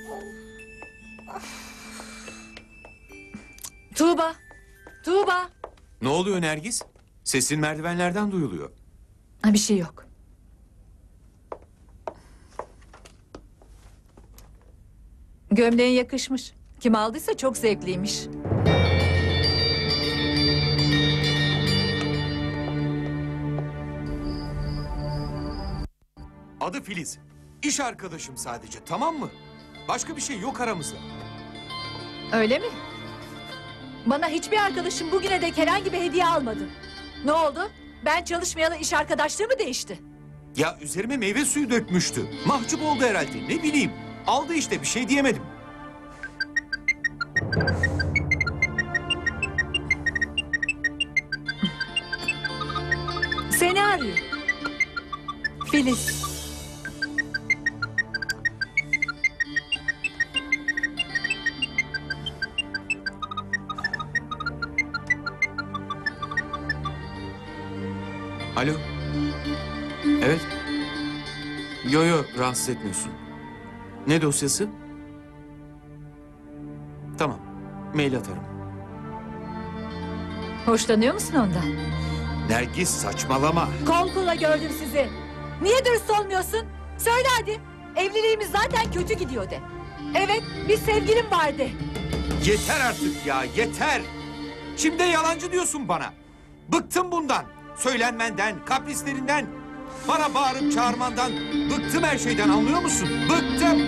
Tuğba. Tuğba. Ne oluyor Nergis? Sesin merdivenlerden duyuluyor. Ha, bir şey yok. Gömleğin yakışmış. Kim aldıysa çok zevkliymiş. Adı Filiz. İş arkadaşım sadece, tamam mı? Başka bir şey yok aramızda. Öyle mi? Bana hiçbir arkadaşım bugüne dek herhangi bir hediye almadı. Ne oldu? Ben çalışmayalı iş arkadaşlığı mı değişti? Ya üzerime meyve suyu dökmüştü. Mahcup oldu herhalde, ne bileyim. Aldı işte, bir şey diyemedim. Seni arıyor. Filiz. Alo. Evet. Yo yo, rahatsız etmiyorsun. Ne dosyası? Tamam, mail atarım. Hoşlanıyor musun ondan? Nergis saçmalama. Kol kola gördüm sizi. Niye dürüst olmuyorsun? Söyle hadi. Evliliğimiz zaten kötü gidiyor de. Evet, bir sevgilim vardı. Yeter artık ya, yeter. Şimdi yalancı diyorsun bana. Bıktım bundan. Söylenmenden, kaprislerinden, bana bağırıp çağırmandan. Bıktım her şeyden, anlıyor musun? Bıktım.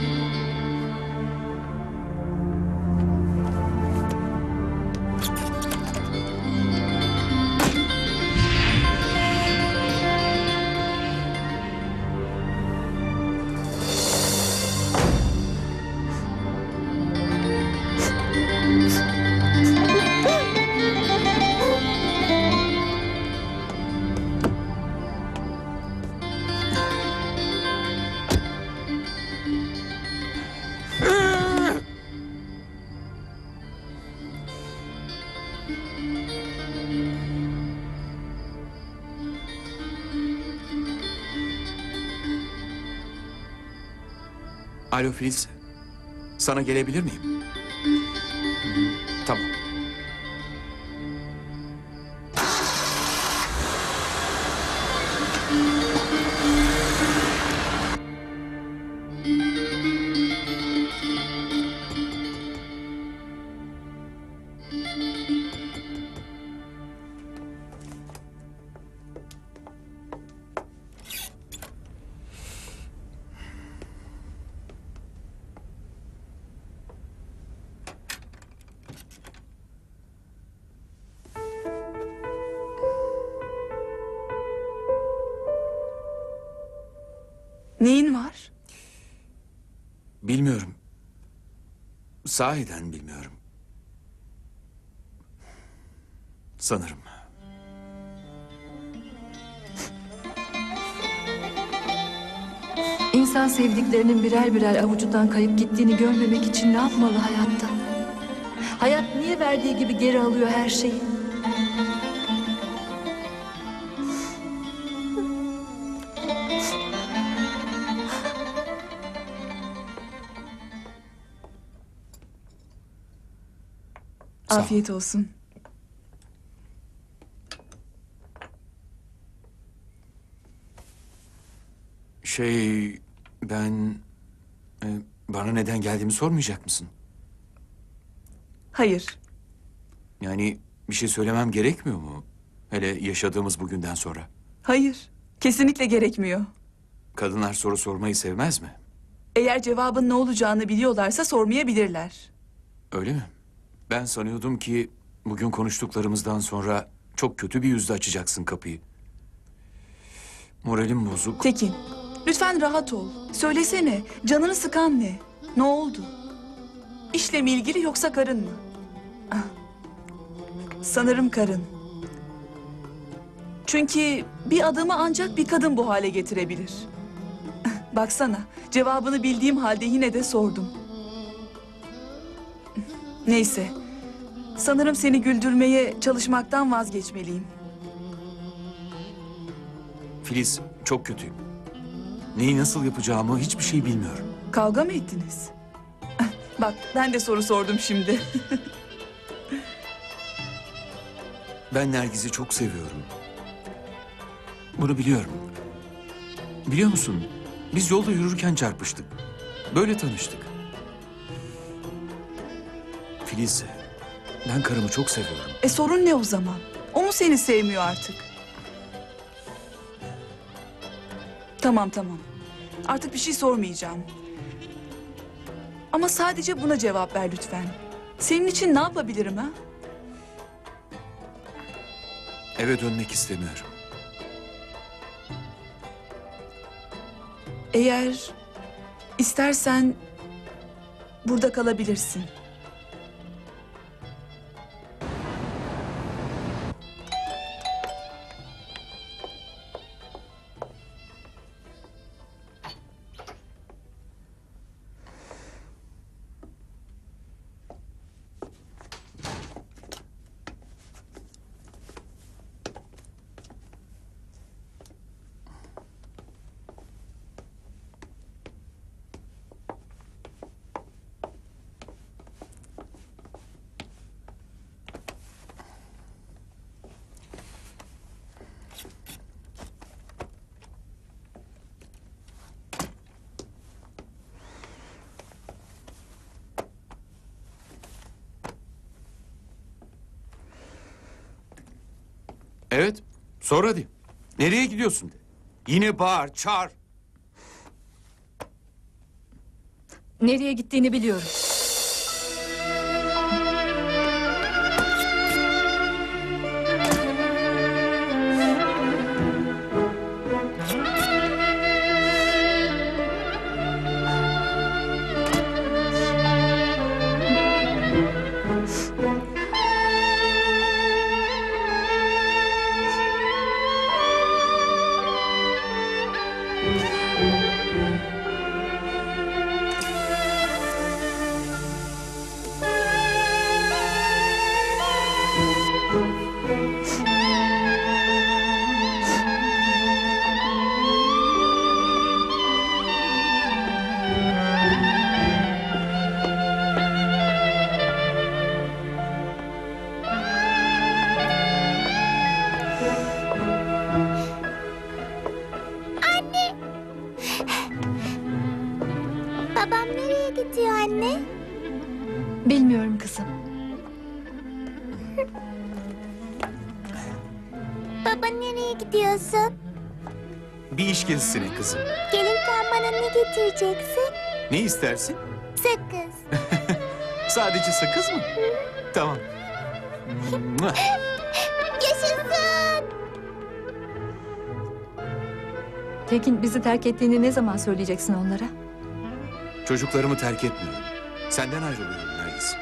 Alo Filiz, sana gelebilir miyim? Tamam. Neyin var? Bilmiyorum. Sahiden bilmiyorum. Sanırım. İnsan sevdiklerinin birer birer avucundan kayıp gittiğini görmemek için ne yapmalı hayatta? Hayat niye verdiği gibi geri alıyor her şeyi? Sağ ol. Afiyet olsun. Şey, ben... e, bana neden geldiğimi sormayacak mısın? Hayır. Yani bir şey söylemem gerekmiyor mu? Hele yaşadığımız bugünden sonra. Hayır. Kesinlikle gerekmiyor. Kadınlar soru sormayı sevmez mi? Eğer cevabın ne olacağını biliyorlarsa sormayabilirler. Öyle mi? Ben sanıyordum ki bugün konuştuklarımızdan sonra çok kötü bir yüzle açacaksın kapıyı. Moralim bozuk. Tekin, lütfen rahat ol. Söylesene, canını sıkan ne? Ne oldu? İşle mi ilgili yoksa karın mı? Ah, sanırım karın. Çünkü bir adamı ancak bir kadın bu hale getirebilir. Baksana, cevabını bildiğim halde yine de sordum. Neyse, sanırım seni güldürmeye çalışmaktan vazgeçmeliyim. Filiz, çok kötüyüm. Neyi nasıl yapacağımı hiçbir şey bilmiyorum. Kavga mı ettiniz? Bak, ben de soru sordum şimdi. Ben Nergiz'i çok seviyorum. Bunu biliyorum. Biliyor musun? Biz yolda yürürken çarpıştık. Böyle tanıştık. Filiz, ben karımı çok seviyorum. E sorun ne o zaman? O mu seni sevmiyor artık? Tamam tamam. Artık bir şey sormayacağım. Ama sadece buna cevap ver lütfen. Senin için ne yapabilirim ha? Eve dönmek istemiyorum. Eğer istersen burada kalabilirsin. Evet. Sor hadi. Nereye gidiyorsun de. Yine bağır, çağır. Nereye gittiğini biliyorum. Babam nereye gidiyor anne? Bilmiyorum kızım. Baba nereye gidiyorsun? Bir iş gezisine kızım. Gelirken bana ne getireceksin? Ne istersin? Sakız. Sadece sakız mı? Tamam. Yaşasın. Tekin bizi terk ettiğini ne zaman söyleyeceksin onlara? Çocuklarımı terk etmiyorum. Senden ayrılıyorum Nergis.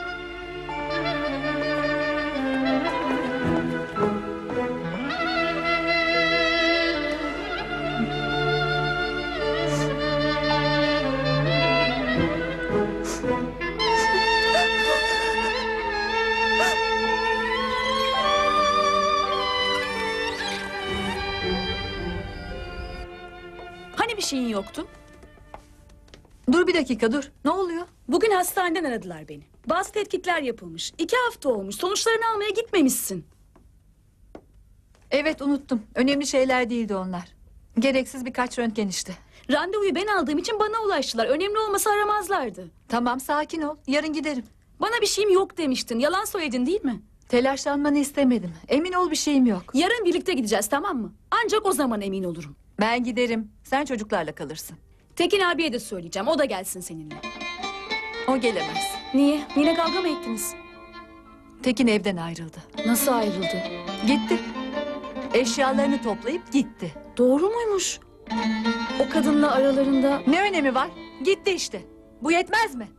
Hani bir şeyin yoktu? Dur bir dakika dur. Ne oluyor? Bugün hastaneden aradılar beni. Bazı tetkikler yapılmış. İki hafta olmuş. Sonuçlarını almaya gitmemişsin. Evet unuttum. Önemli şeyler değildi onlar. Gereksiz birkaç röntgen işte. Randevuyu ben aldığım için bana ulaştılar. Önemli olmasa aramazlardı. Tamam sakin ol. Yarın giderim. Bana bir şeyim yok demiştin. Yalan söyledin değil mi? Telaşlanmanı istemedim. Emin ol bir şeyim yok. Yarın birlikte gideceğiz, tamam mı? Ancak o zaman emin olurum. Ben giderim. Sen çocuklarla kalırsın. Tekin abiye de söyleyeceğim. O da gelsin seninle. O gelemez. Niye? Yine kavga mı ettiniz? Tekin evden ayrıldı. Nasıl ayrıldı? Gitti. Eşyalarını toplayıp gitti. Doğru muymuş? O kadınla aralarında... Ne önemi var? Gitti işte. Bu yetmez mi?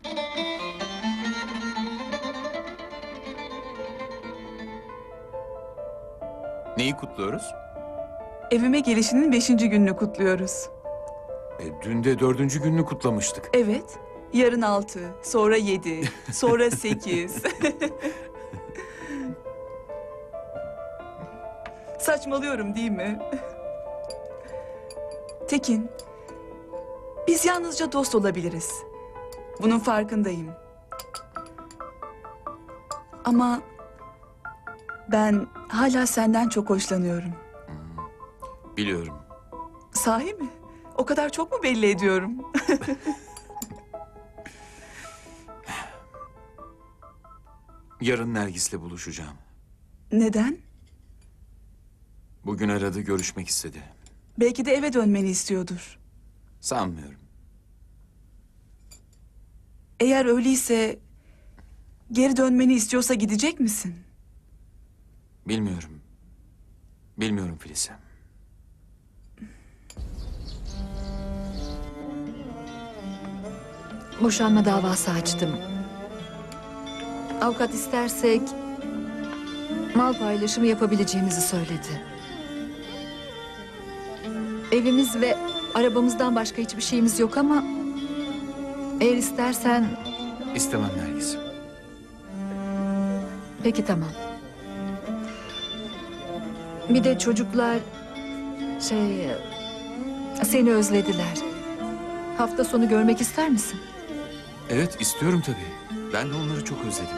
Neyi kutluyoruz? Evime gelişinin beşinci gününü kutluyoruz. E, dün de dördüncü gününü kutlamıştık. Evet. Yarın altı, sonra yedi, sonra sekiz. Saçmalıyorum değil mi? Tekin, biz yalnızca dost olabiliriz. Bunun farkındayım. Ama ben hala senden çok hoşlanıyorum. Biliyorum. Sahi mi? O kadar çok mu belli ediyorum? Yarın Nergis'le buluşacağım. Neden? Bugün aradı, görüşmek istedi. Belki de eve dönmeni istiyordur. Sanmıyorum. Eğer öyleyse geri dönmeni istiyorsa gidecek misin? Bilmiyorum. Bilmiyorum Filiz. Boşanma davası açtım. Avukat istersek mal paylaşımı yapabileceğimizi söyledi. Evimiz ve arabamızdan başka hiçbir şeyimiz yok ama eğer istersen İstemem Nergis. peki tamam. Bir de çocuklar şey seni özlediler. Hafta sonu görmek ister misin? Evet, istiyorum tabii. Ben de onları çok özledim.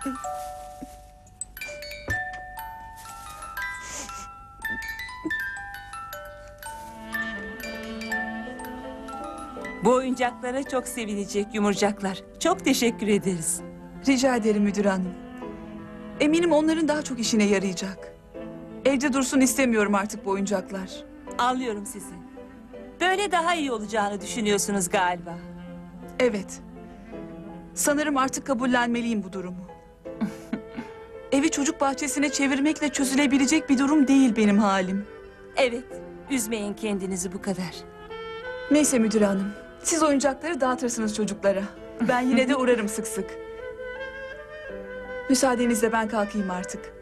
Bu oyuncaklara çok sevinecek yumurcaklar. Çok teşekkür ederiz. Rica ederim müdür hanım. Eminim onların daha çok işine yarayacak. Evde dursun istemiyorum artık bu oyuncaklar. Anlıyorum sizi. Böyle daha iyi olacağını düşünüyorsunuz galiba. Evet. Sanırım artık kabullenmeliyim bu durumu. Evi çocuk bahçesine çevirmekle çözülebilecek bir durum değil benim halim. Evet, üzmeyin kendinizi bu kadar. Neyse müdür hanım. Siz oyuncakları dağıtırsınız çocuklara. Ben yine de uğrarım sık sık. Müsaadenizle ben kalkayım artık.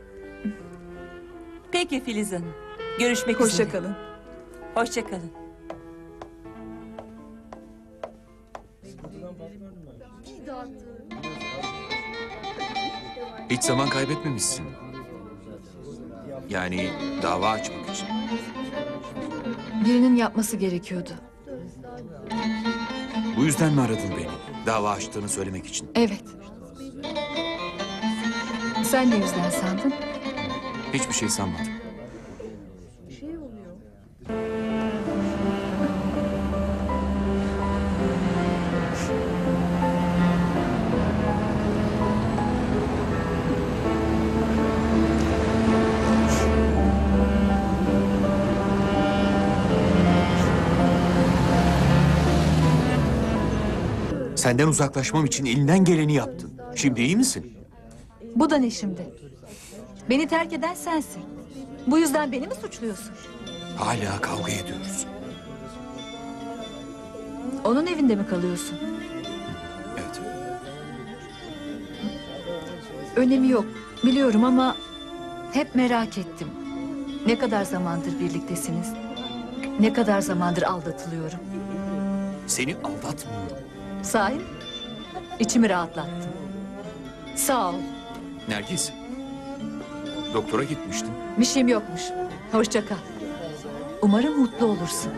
Peki Filiz Hanım. Görüşmek üzere. Hoşça kalın. Hoşça kalın. Hiç zaman kaybetmemişsin. Yani dava açmak için. Birinin yapması gerekiyordu. Bu yüzden mi aradın beni? Dava açtığını söylemek için. Evet. Sen ne yüzden sandın? Hiçbir şey sanmadım. Senden uzaklaşmam için elinden geleni yaptın. Şimdi iyi misin? Bu da ne şimdi? Beni terk eden sensin. Bu yüzden beni mi suçluyorsun? Hala kavga ediyoruz. Onun evinde mi kalıyorsun? Evet. Önemi yok. Biliyorum ama hep merak ettim. Ne kadar zamandır birliktesiniz? Ne kadar zamandır aldatılıyorum? Seni aldatmıyorum. Sahi mi? İçimi rahatlattın. Sağ ol. Nergis. Doktora gitmiştin. Bir şeyim yokmuş. Hoşça kal. Umarım mutlu olursun.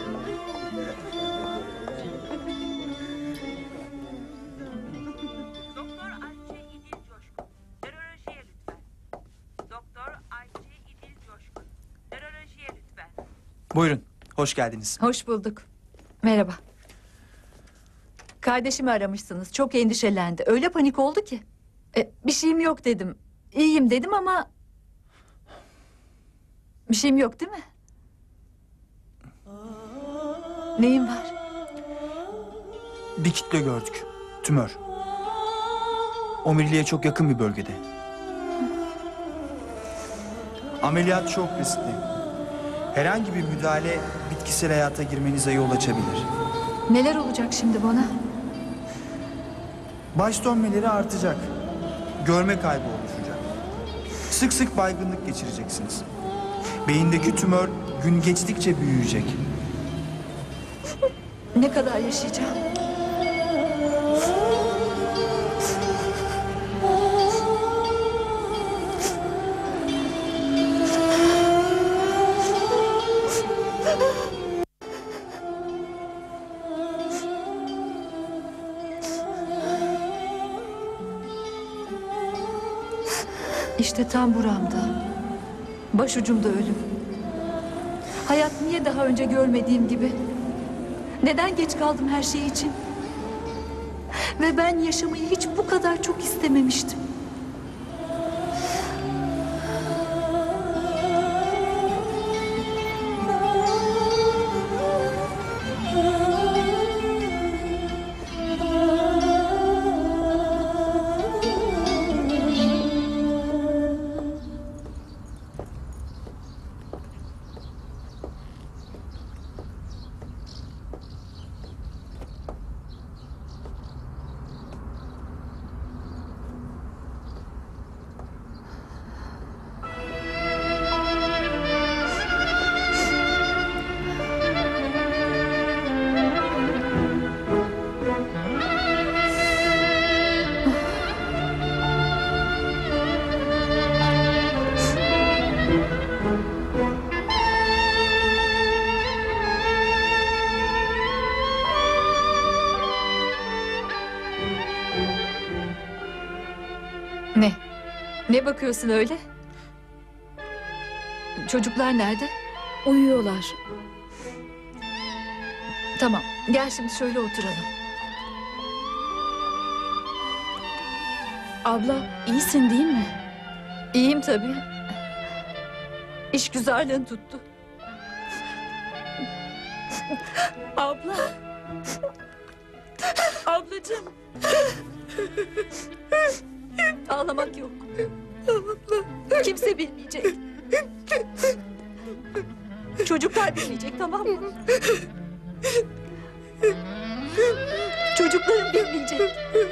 Doktor Ayça İdil Coşkun. Nörolojiye lütfen. Doktor Ayça İdil Coşkun. Nörolojiye lütfen. Buyurun, hoş geldiniz. Hoş bulduk. Merhaba. Kardeşimi aramışsınız. Çok endişelendi. Öyle panik oldu ki. E, bir şeyim yok dedim. İyiyim dedim ama... Bir şeyim yok değil mi? Neyin var? Bir kitle gördük, tümör. Omuriliğe çok yakın bir bölgede. Ameliyat çok riskli. Herhangi bir müdahale bitkisel hayata girmenize yol açabilir. Neler olacak şimdi bana? Baş dönmeleri artacak. Görme kaybı oluşacak. Sık sık baygınlık geçireceksiniz. Beyindeki tümör gün geçtikçe büyüyecek. Ne kadar yaşayacağım? İşte tam buramda. Başucumda ölüm. Hayat niye daha önce görmediğim gibi? Neden geç kaldım her şey için? Ve ben yaşamayı hiç bu kadar çok istememiştim. Ne? Ne bakıyorsun öyle? Çocuklar nerede? Uyuyorlar. Tamam, gel şimdi şöyle oturalım. Abla iyisin değil mi? İyiyim tabii. İşgüzarlığın tuttu. Abla. Ablacığım. Ağlamak yok. Kimse bilmeyecek. Çocuklar bilmeyecek, tamam mı? Çocukların bilmeyecek.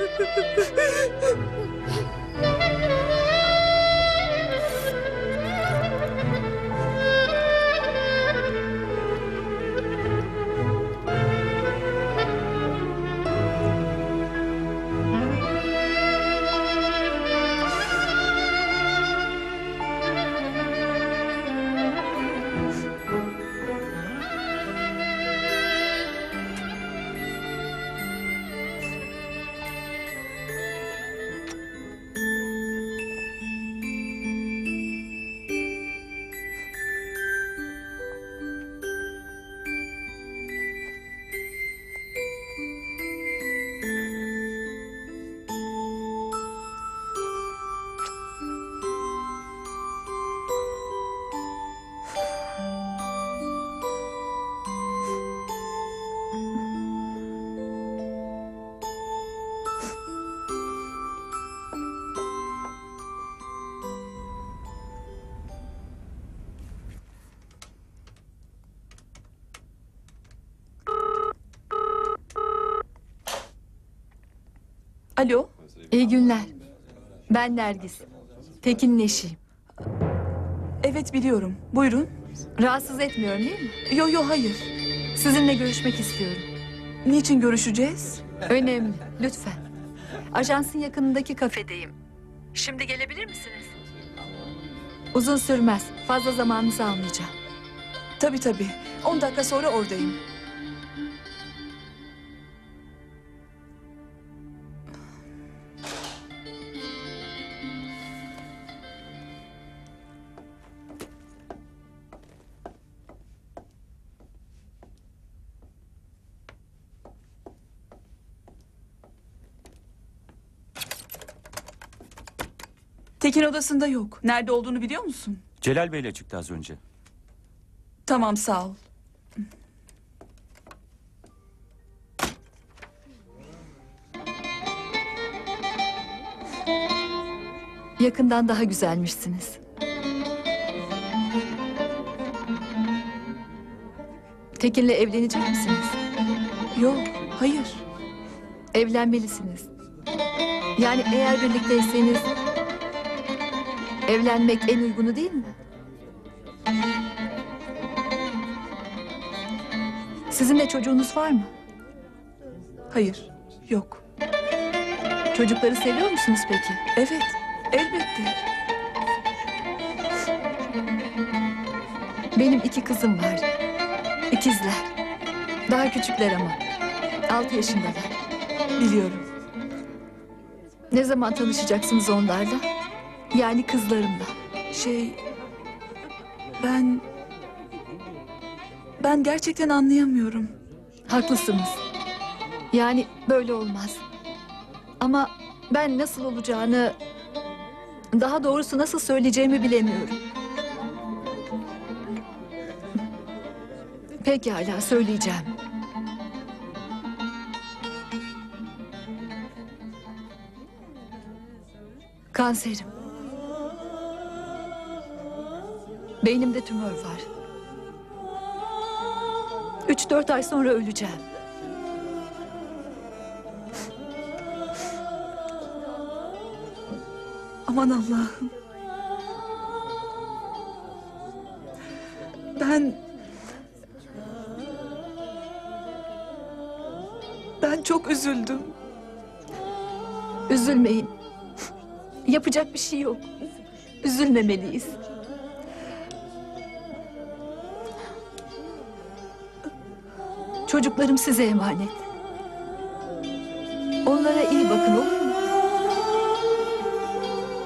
Alo. İyi günler. Ben Nergis. Tekin'in eşiyim. Evet biliyorum. Buyurun. Rahatsız etmiyorum değil mi? Yo yo hayır. Sizinle görüşmek istiyorum. Niçin görüşeceğiz? Önemli. Lütfen. Ajansın yakınındaki kafedeyim. Şimdi gelebilir misiniz? Uzun sürmez. Fazla zamanınızı almayacağım. Tabii tabii. On dakika sonra oradayım. Tekin odasında yok. Nerede olduğunu biliyor musun? Celal Bey'le çıktı az önce. Tamam sağ ol. Yakından daha güzelmişsiniz. Tekin'le evlenecek misiniz? Yok, hayır. Evlenmelisiniz. Yani eğer birlikteyseniz evlenmek en uygunu değil mi? Sizinle çocuğunuz var mı? Hayır, yok. Çocukları seviyor musunuz peki? Evet, elbette. Benim iki kızım var. İkizler. Daha küçükler ama. Altı yaşındalar. Biliyorum. Ne zaman tanışacaksınız onlarla? Yani kızlarımla. Şey... Ben... Ben gerçekten anlayamıyorum. Haklısınız. Yani böyle olmaz. Ama ben nasıl olacağını... Daha doğrusu nasıl söyleyeceğimi bilemiyorum. Pekala söyleyeceğim. Kanserim. Beynimde tümör var. Üç dört ay sonra öleceğim. Aman Allah'ım. Ben... Ben çok üzüldüm. Üzülmeyin. Yapacak bir şey yok. Üzülmemeliyiz. Çocuklarım size emanet. Onlara iyi bakın, olur mu?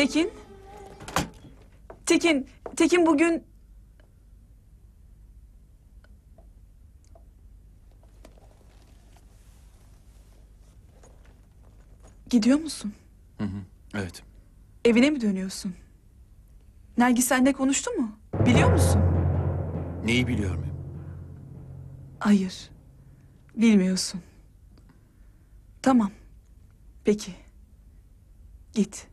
Tekin. Tekin, Tekin bugün... Gidiyor musun? Hı hı, evet. Evine mi dönüyorsun? Nergis seninle konuştu mu? Biliyor musun? Neyi biliyor muyum? Hayır. Bilmiyorsun. Tamam. Peki. Git.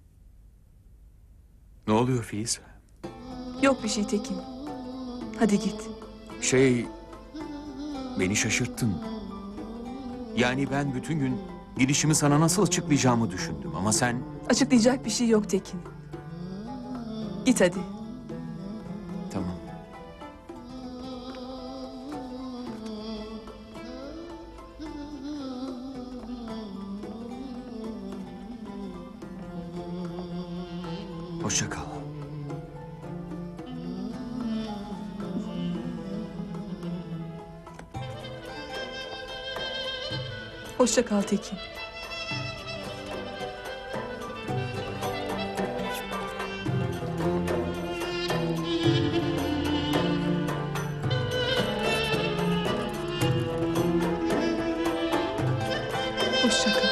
Ne oluyor Filiz? Yok bir şey Tekin. Hadi git. Şey... Beni şaşırttın. Yani ben bütün gün gidişimi sana nasıl açıklayacağımı düşündüm ama sen... Açıklayacak bir şey yok Tekin. Git hadi. Tamam. Hoşça kal. Hoşça kal Tekin. Hoşça kal.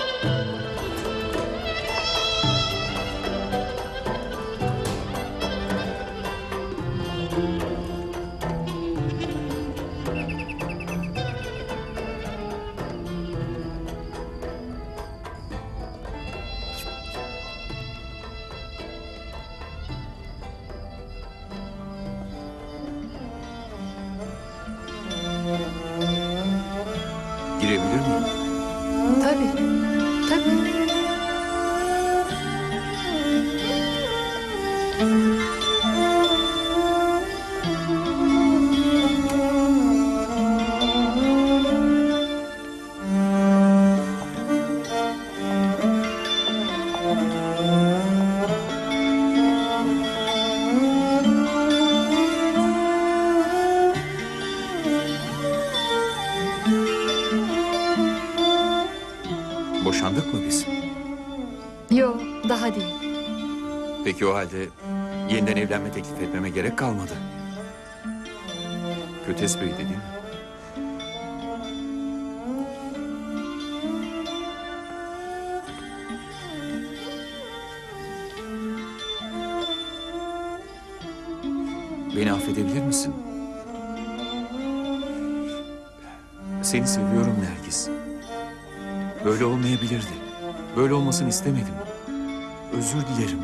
Girebilir miyim? Tabii. Tabii. Boşandık mı biz? Yok, daha değil. Peki o halde yeniden evlenme teklif etmeme gerek kalmadı. Kötü espriydi değil mi? Beni affedebilir misin? Seni seviyorum Nergis. Böyle olmayabilirdi. Böyle olmasını istemedim. Özür dilerim.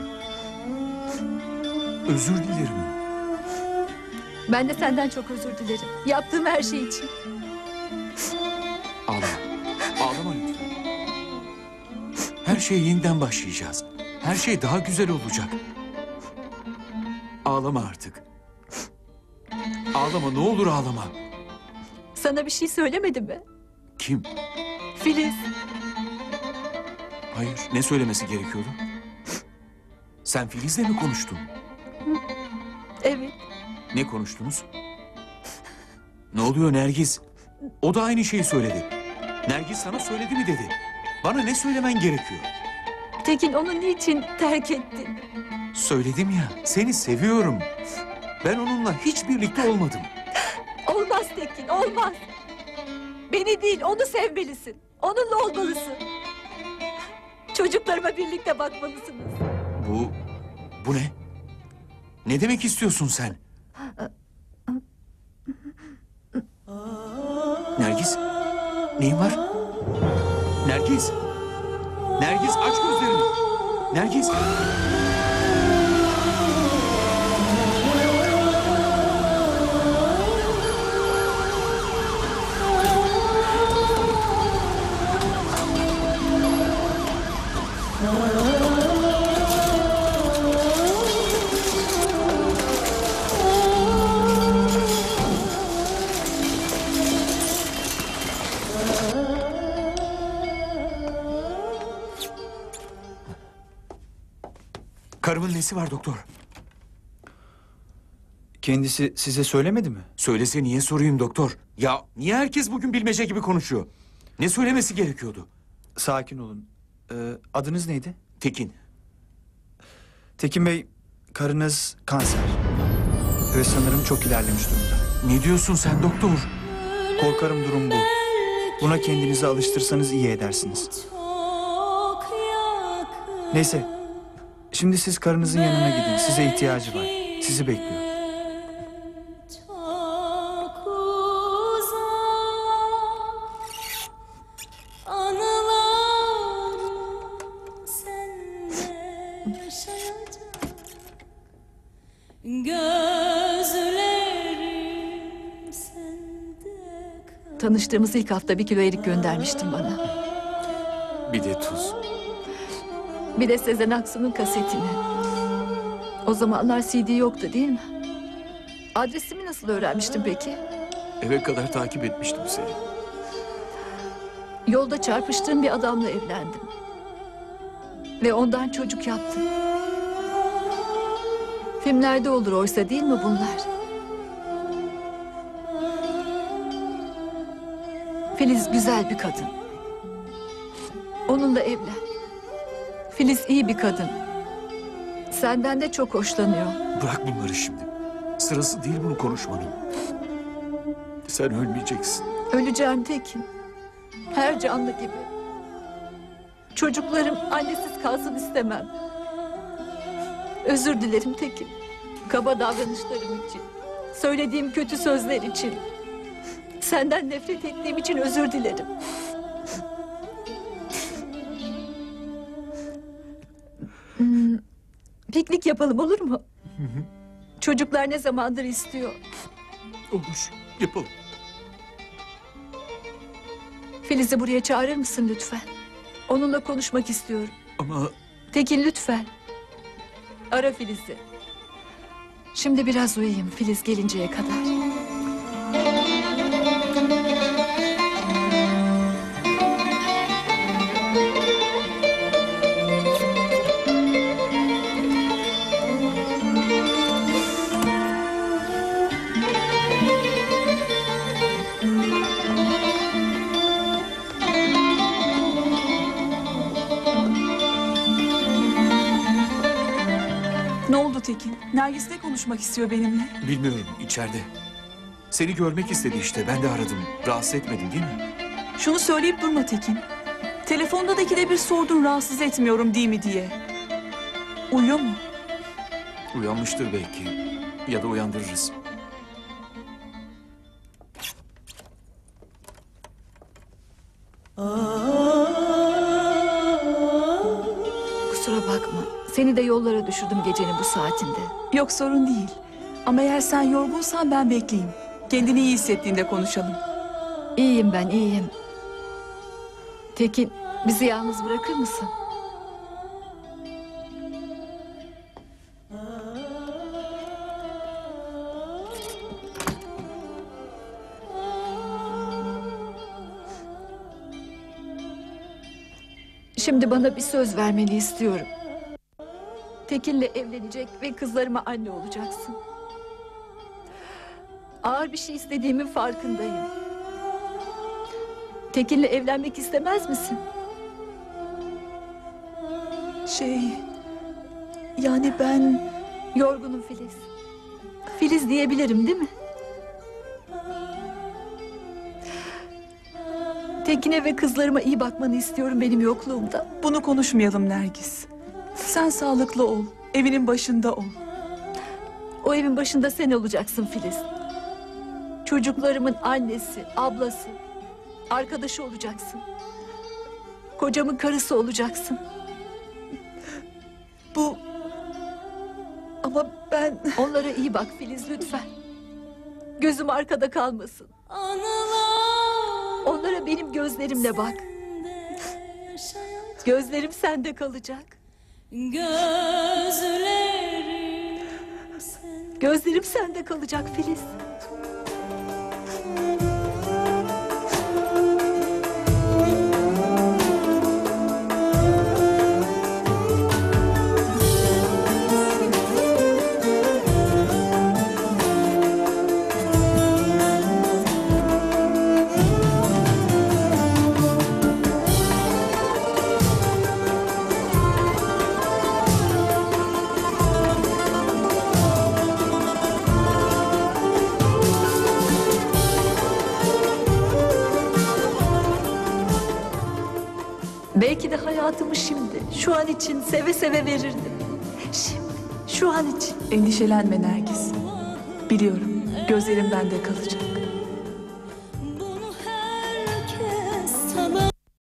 Özür dilerim. Ben de senden çok özür dilerim. Yaptığım her şey için. Ağlama. Ağlama lütfen. Her şeye yeniden başlayacağız. Her şey daha güzel olacak. Ağlama artık. Ağlama, ne olur ağlama. Sana bir şey söylemedi mi? Kim? Filiz. Hayır, ne söylemesi gerekiyordu? Sen Filiz'le mi konuştun? Evet. Ne konuştunuz? Ne oluyor Nergis? O da aynı şeyi söyledi. Nergis sana söyledi mi dedi. Bana ne söylemen gerekiyor? Tekin onu niçin terk etti? Söyledim ya, seni seviyorum. Ben onunla hiç birlikte olmadım. Olmaz Tekin, olmaz. Beni değil, onu sevmelisin. Onunla olmalısın. Çocuklarıma birlikte bakmalısınız. Bu, bu ne? Ne demek istiyorsun sen? Nergis, neyin var? Nergis, Nergis aç gözlerini. Nergis. Karımın nesi var doktor? Kendisi size söylemedi mi? Söylese niye sorayım doktor? Ya niye herkes bugün bilmece gibi konuşuyor? Ne söylemesi gerekiyordu? Sakin olun. Ee, adınız neydi? Tekin. Tekin Bey, karınız kanser. Ve sanırım çok ilerlemiş durumda. Ne diyorsun sen doktor? Korkarım durum bu. Buna kendinizi alıştırsanız iyi edersiniz. Neyse. Şimdi siz karınızın yanına gidin. Size ihtiyacı var. Sizi bekliyor. Tanıştığımız ilk hafta bir kilo erik göndermiştin bana. Bir de tuz. Bir de Sezen Aksu'nun kasetini. O zamanlar C D yoktu değil mi? Adresimi nasıl öğrenmiştin peki? Eve kadar takip etmiştim seni. Yolda çarpıştığım bir adamla evlendim. Ve ondan çocuk yaptım. Filmlerde olur oysa değil mi bunlar? Filiz güzel bir kadın. Onunla evlen. Filiz iyi bir kadın. Senden de çok hoşlanıyor. Bırak bunları şimdi. Sırası değil bunu konuşmanın. Sen ölmeyeceksin. Öleceğim Tekin. Her canlı gibi. Çocuklarım annesiz kalsın istemem. Özür dilerim Tekin. Kaba davranışlarım için. Söylediğim kötü sözler için. Senden nefret ettiğim için özür dilerim. Hmm, piknik yapalım olur mu? Hı hı. Çocuklar ne zamandır istiyor. Olur, yapalım. Filiz'i buraya çağırır mısın lütfen? Onunla konuşmak istiyorum. Ama... Tekin lütfen. Ara Filiz'i. Şimdi biraz uyuyayım Filiz gelinceye kadar. Ne oldu Tekin? Nergis ne konuşmak istiyor benimle? Bilmiyorum, içeride. Seni görmek istedi işte, ben de aradım. Rahatsız etmedim değil mi? Şunu söyleyip durma Tekin. Telefonda da ikide bir sordun rahatsız etmiyorum değil mi diye. Uyuyor mu? Uyanmıştır belki. Ya da uyandırırız. Kusura bakma. Seni de yollara düşürdüm gecenin bu saatinde. Yok sorun değil. Ama eğer sen yorgunsan ben bekleyeyim. Kendini iyi hissettiğinde konuşalım. İyiyim ben, iyiyim. Tekin, bizi yalnız bırakır mısın? Şimdi bana bir söz vermeni istiyorum. Tekin'le evlenecek ve kızlarıma anne olacaksın. Ağır bir şey istediğimin farkındayım. Tekin'le evlenmek istemez misin? Şey... Yani ben... Yorgunum Filiz. Filiz diyebilirim değil mi? Tekin'e ve kızlarıma iyi bakmanı istiyorum benim yokluğumda. Bunu konuşmayalım Nergis. Sen sağlıklı ol. Evinin başında ol. O evin başında sen olacaksın Filiz. Çocuklarımın annesi, ablası, arkadaşı olacaksın. Kocamın karısı olacaksın. Bu... Ama ben... Onlara iyi bak Filiz lütfen. Gözüm arkada kalmasın. Onlara benim gözlerimle bak. Gözlerim sende kalacak. Gözlerim Gözlerim sende kalacak Filiz. hayatımı şimdi, şu an için seve seve verirdim. Şimdi, şu an için. Endişelenme Nergis. Biliyorum gözlerim bende kalacak.